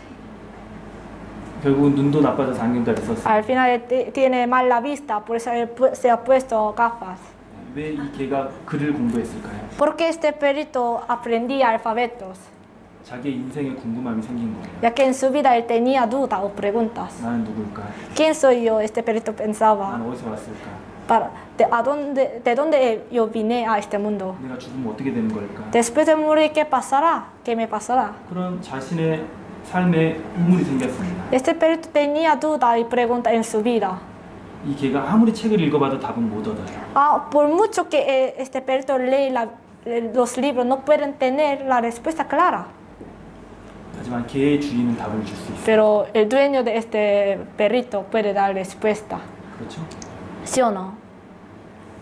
결국은 눈도 나빠져서 안경까지 썼어요. Al final t- tiene mal la vista, por eso él pu- se ha puesto gafas. 왜 이 개가 글을 공부했을까요? Porque este perrito aprendía alfabetos, 자기의 인생에 궁금함이 생긴 거예요. ya que en su vida él tenía dudas o preguntas. 나는 누굴까? ¿Quién soy yo? Este perrito 난 pensaba. 어디서 왔을까? Para, de, a dónde, ¿De dónde yo vine a este mundo? 내가 죽으면 어떻게 되는 걸까? Después de morir, ¿qué pasará? ¿Qué me pasará? 그런 자신의 삶에 의문이 생겼습니다. Este perrito tenía dudas y preguntas en su vida. 이 개가 아무리 책을 읽어봐도 답은 못 얻어요. Ah, por mucho que eh, este perrito lee la- eh, los libros, no pueden tener la respuesta clara. 하지만 개의 주인은 답을 줄 수 있어요. Pero el dueño de este perrito puede dar respuesta. 그렇죠? ¿Sí o no?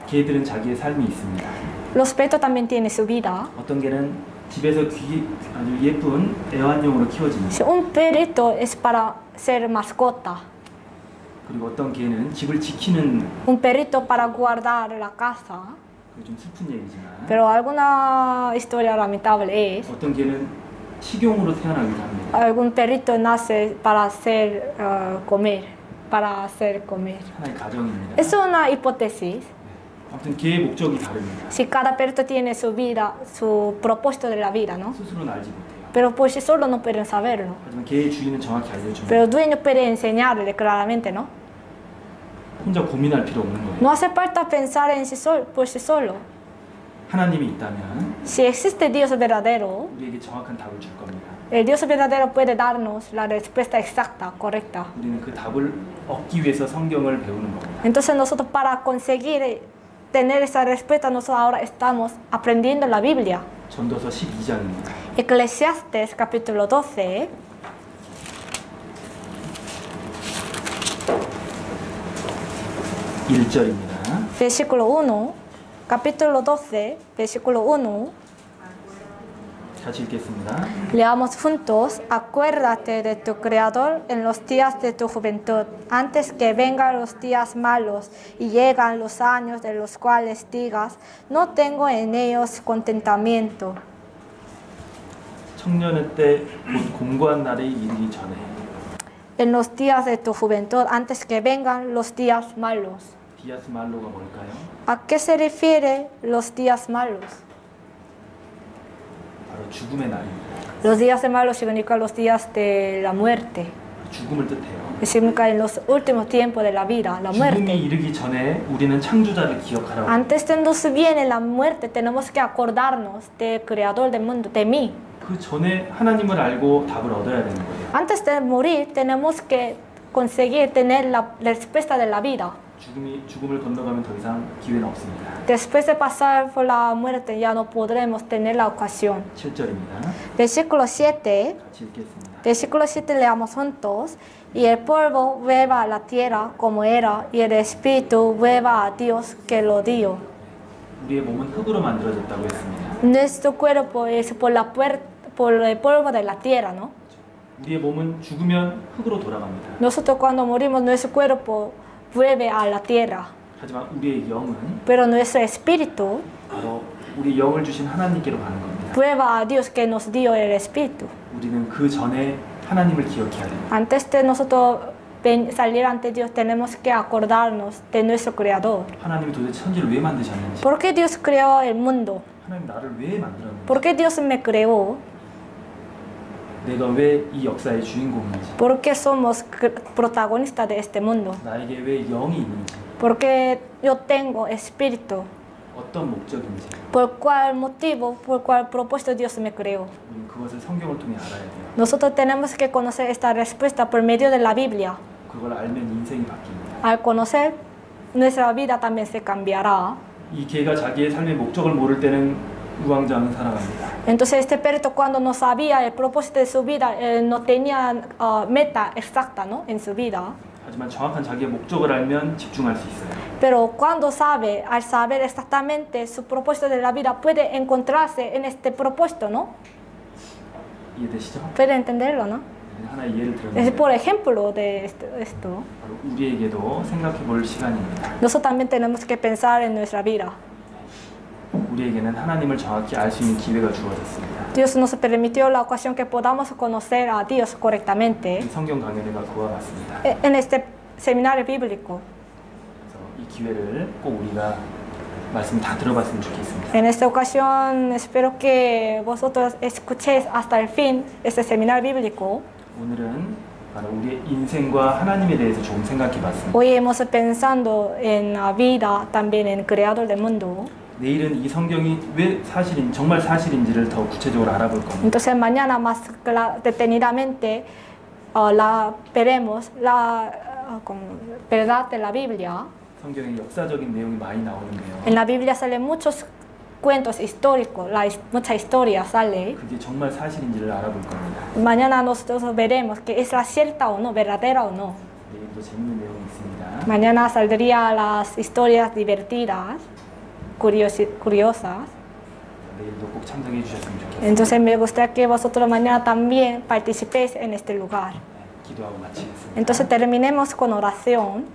개들은 자기의 삶이 있습니다. Los perros también tienen su vida. 어떤 개는 집에서 귀, 아주 예쁜 애완용으로 키워집니다. Si un perrito es para ser mascota, 그리고 어떤 개는 집을 지키는, un perrito para guardar la casa. 그게 좀 슬픈 얘기지만, Pero alguna historia lamentable es, 어떤 개는 식용으로 태어나기도 합니다. algún perrito nace para hacer uh, comer, para hacer comer. 하나의 가정입니다. Es una hipótesis. 아무튼 개의 목적이 다릅니다. Si cada perrito tiene su vida, su propósito de la vida, ¿no? 스스로는 알지 못해요. Pero por sí solo no pueden saberlo. 하지만 개의 주인은 정확히 알려줍니다. Pero el dueño puede enseñarle claramente, ¿no? 혼자 고민할 필요 없는 거예요. No hace falta pensar en sí sol, por sí solo. 하나님이 있다면 Si existe Dios verdadero, 우리에게 정확한 답을 줄 겁니다. el Dios verdadero puede darnos la respuesta exacta, correcta. 우리는 그 답을 얻기 위해서 성경을 배우는 겁니다. Entonces nosotros para conseguir tener esa respuesta, nosotros ahora estamos aprendiendo la Biblia. 전도서 십이 장입니다. Eclesiastes capítulo doce, 일 절입니다. versículo uno, capítulo doce, versículo uno. 같이 읽겠습니다. Leamos juntos, acuérdate de tu Creador en los días de tu juventud, antes que vengan los días malos y llegan los años de los cuales digas, no tengo en ellos contentamiento. 청년의 때 곧 공고한 날이 이르기 전에 En los días de tu juventud, antes que vengan los días malos. 디아스 말로가 뭘까요? ¿A qué se refiere los días malos? 바로 죽음의 날입니다. Los días de malos significan los días de la muerte. 죽음을 뜻해요. Significa en los últimos tiempos de la vida, la 죽음이 muerte. 이르기 전에 우리는 창조자를 기억하라고. Antes de nos viene la muerte, tenemos que acordarnos del Creador del mundo, de mí. 그 전에 하나님을 알고 답을 얻어야 되는 거예요. Antes de morir, tenemos que conseguir tener la respuesta de la vida. 죽음이 죽음을 건너가면 더 이상 기회는 없습니다. Después de pasar por la muerte, ya no podremos tener la ocasión. 칠 절입니다. Versículo siete. 같이 읽겠습니다. Versículo siete leamos juntos. Y el polvo vuelva a la tierra como era, y el espíritu vuelva a Dios que lo dio. 우리의 몸은 흙으로 만들어졌다고 했습니다. Nuestro cuerpo es por, la puer- por el polvo de la tierra, ¿no? 우리의 몸은 죽으면 흙으로 돌아갑니다. Nosotros cuando morimos, nuestro cuerpo vuelve a la tierra. 하지만 우리의 영은 Pero nuestro espíritu 바로 우리 영을 주신 하나님께로 가는 겁니다. vuelva a Dios que nos dio el espíritu. 우리는 그 전에 하나님을 기억해야 됩니다. Antes de nosotros ven- salir ante Dios, tenemos que acordarnos de nuestro Creador. 하나님이 도대체 천지를 왜 만드셨는지, ¿Por qué Dios creó el mundo? 하나님 나를 왜 만들었는지, ¿Por qué Dios me creó? 내가 왜 이 역사의 주인공인지, ¿Por qué somos cr- protagonistas de este mundo? 나에게 왜 영이 있는지, ¿Por qué yo tengo espíritu? 어떤 목적인지, ¿Por cuál motivo, por cuál propósito Dios me creó? 우리는 그것을 성경을 통해 알아야 돼요. Nosotros tenemos que conocer esta respuesta por medio de la Biblia. 그걸 알면 인생이 바뀝니다. Al conocer, nuestra vida también se cambiará. 이 개가 자기의 삶의 목적을 모를 때는 우왕좌왕 살아갑니다. Entonces este perrito cuando no sabía el propósito de su vida, eh, no tenía uh, meta exacta, ¿no? En su vida. 하지만 정확한 자기의 목적을 알면 집중할 수 있어요. Pero cuando sabe, al saber exactamente su propósito de la vida, puede encontrarse en este propósito, ¿no? 이해되시죠? Puede entenderlo, ¿no? 하나의 예를 Es 들었는데 por ejemplo de esto. esto. 바로 우리에게도 생각해 볼 시간입니다. Nosotros también tenemos que pensar en nuestra vida. 우리에게는 하나님을 정확히 알 수 있는 기회가 주어졌습니다. Dios nos permitió la ocasión que podamos conocer a Dios correctamente 이 성경 강연회가 그와 같습니다. en este seminario bíblico. 그래서 이 기회를 꼭 우리가 말씀 다 들어봤으면 좋겠습니다. En esta ocasión espero que vosotros escuchéis hasta el fin este seminario bíblico. 오늘은 바로 우리의 인생과 하나님에 대해서 조금 생각해 봤습니다. Hoy hemos pensando en la vida, también en el Creador del mundo. 내일은 이 성경이 왜 사실인, 정말 사실인지를 더 구체적으로 알아볼 겁니다. Entonces mañana más cla- detenidamente uh, la veremos la uh, con verdad de la Biblia. 성경에 역사적인 내용이 많이 나오는데요. En la Biblia salen muchos cuentos históricos, la, his- mucha historia sale. 그게 정말 사실인지를 알아볼 겁니다. Mañana nosotros veremos que es la cierta o no, verdadera o no. 내일도 재밌는 내용이 있습니다. Mañana saldrían las historias divertidas. curiosi- curiosas. 내일도 꼭 참석해 주셨으면 좋겠습니다. Entonces me gustaría que vosotros mañana también participéis en este lugar. 네, 기도하고 마치겠습니다. Entonces terminemos con oración.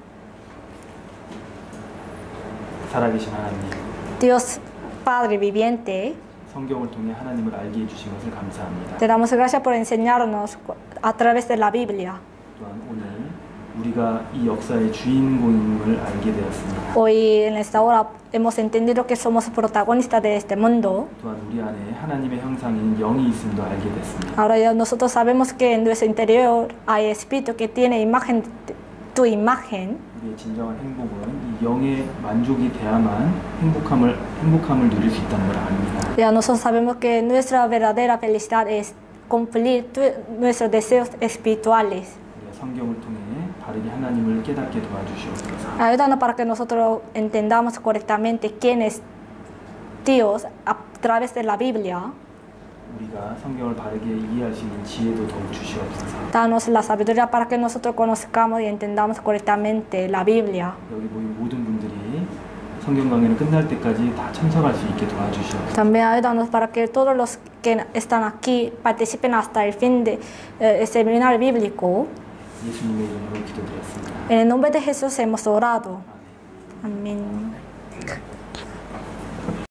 살아계신 하나님, Dios Padre viviente, 성경을 통해 하나님을 알게 해주신 것을 감사합니다. te damos gracias por enseñarnos a través de la Biblia. 또한 오늘 우리가 이 역사의 주인공임을 알게 되었습니다. Hoy en esta hora hemos entendido que somos protagonistas de este mundo. 또한 우리 안에 하나님의 형상인 영이 있음도 알게 됐습니다. Ahora ya nosotros sabemos que en nuestro interior hay espíritu que tiene imagen, tu imagen. 우리의 진정한 행복은 이 영의 만족이 돼야만 행복함을 행복함을 누릴 수 있다는 걸 압니다. Ya nosotros sabemos que nuestra verdadera felicidad es cumplir tu- nuestros deseos espirituales. 우리가 성경을 통해 바르게 하나님을 깨닫게 도와주시옵소서. Ayúdanos para que nosotros entendamos correctamente quién es Dios a través de la Biblia. 우리가 성경을 바르게 이해할 수 있는 지혜도 더욱 주시옵소서. Danos la sabiduría para que nosotros conozcamos y entendamos correctamente la Biblia. 여기 모인 모든 분들이 성경 강의는 끝날 때까지 다 참석할 수 있게 도와주시옵소서. También ayúdanos para que todos los que están aquí participen hasta el fin del de, eh, seminario bíblico. 예수님의 이름으로 기도드렸습니다. En el nombre de Jesús hemos orado. 아멘. Amén.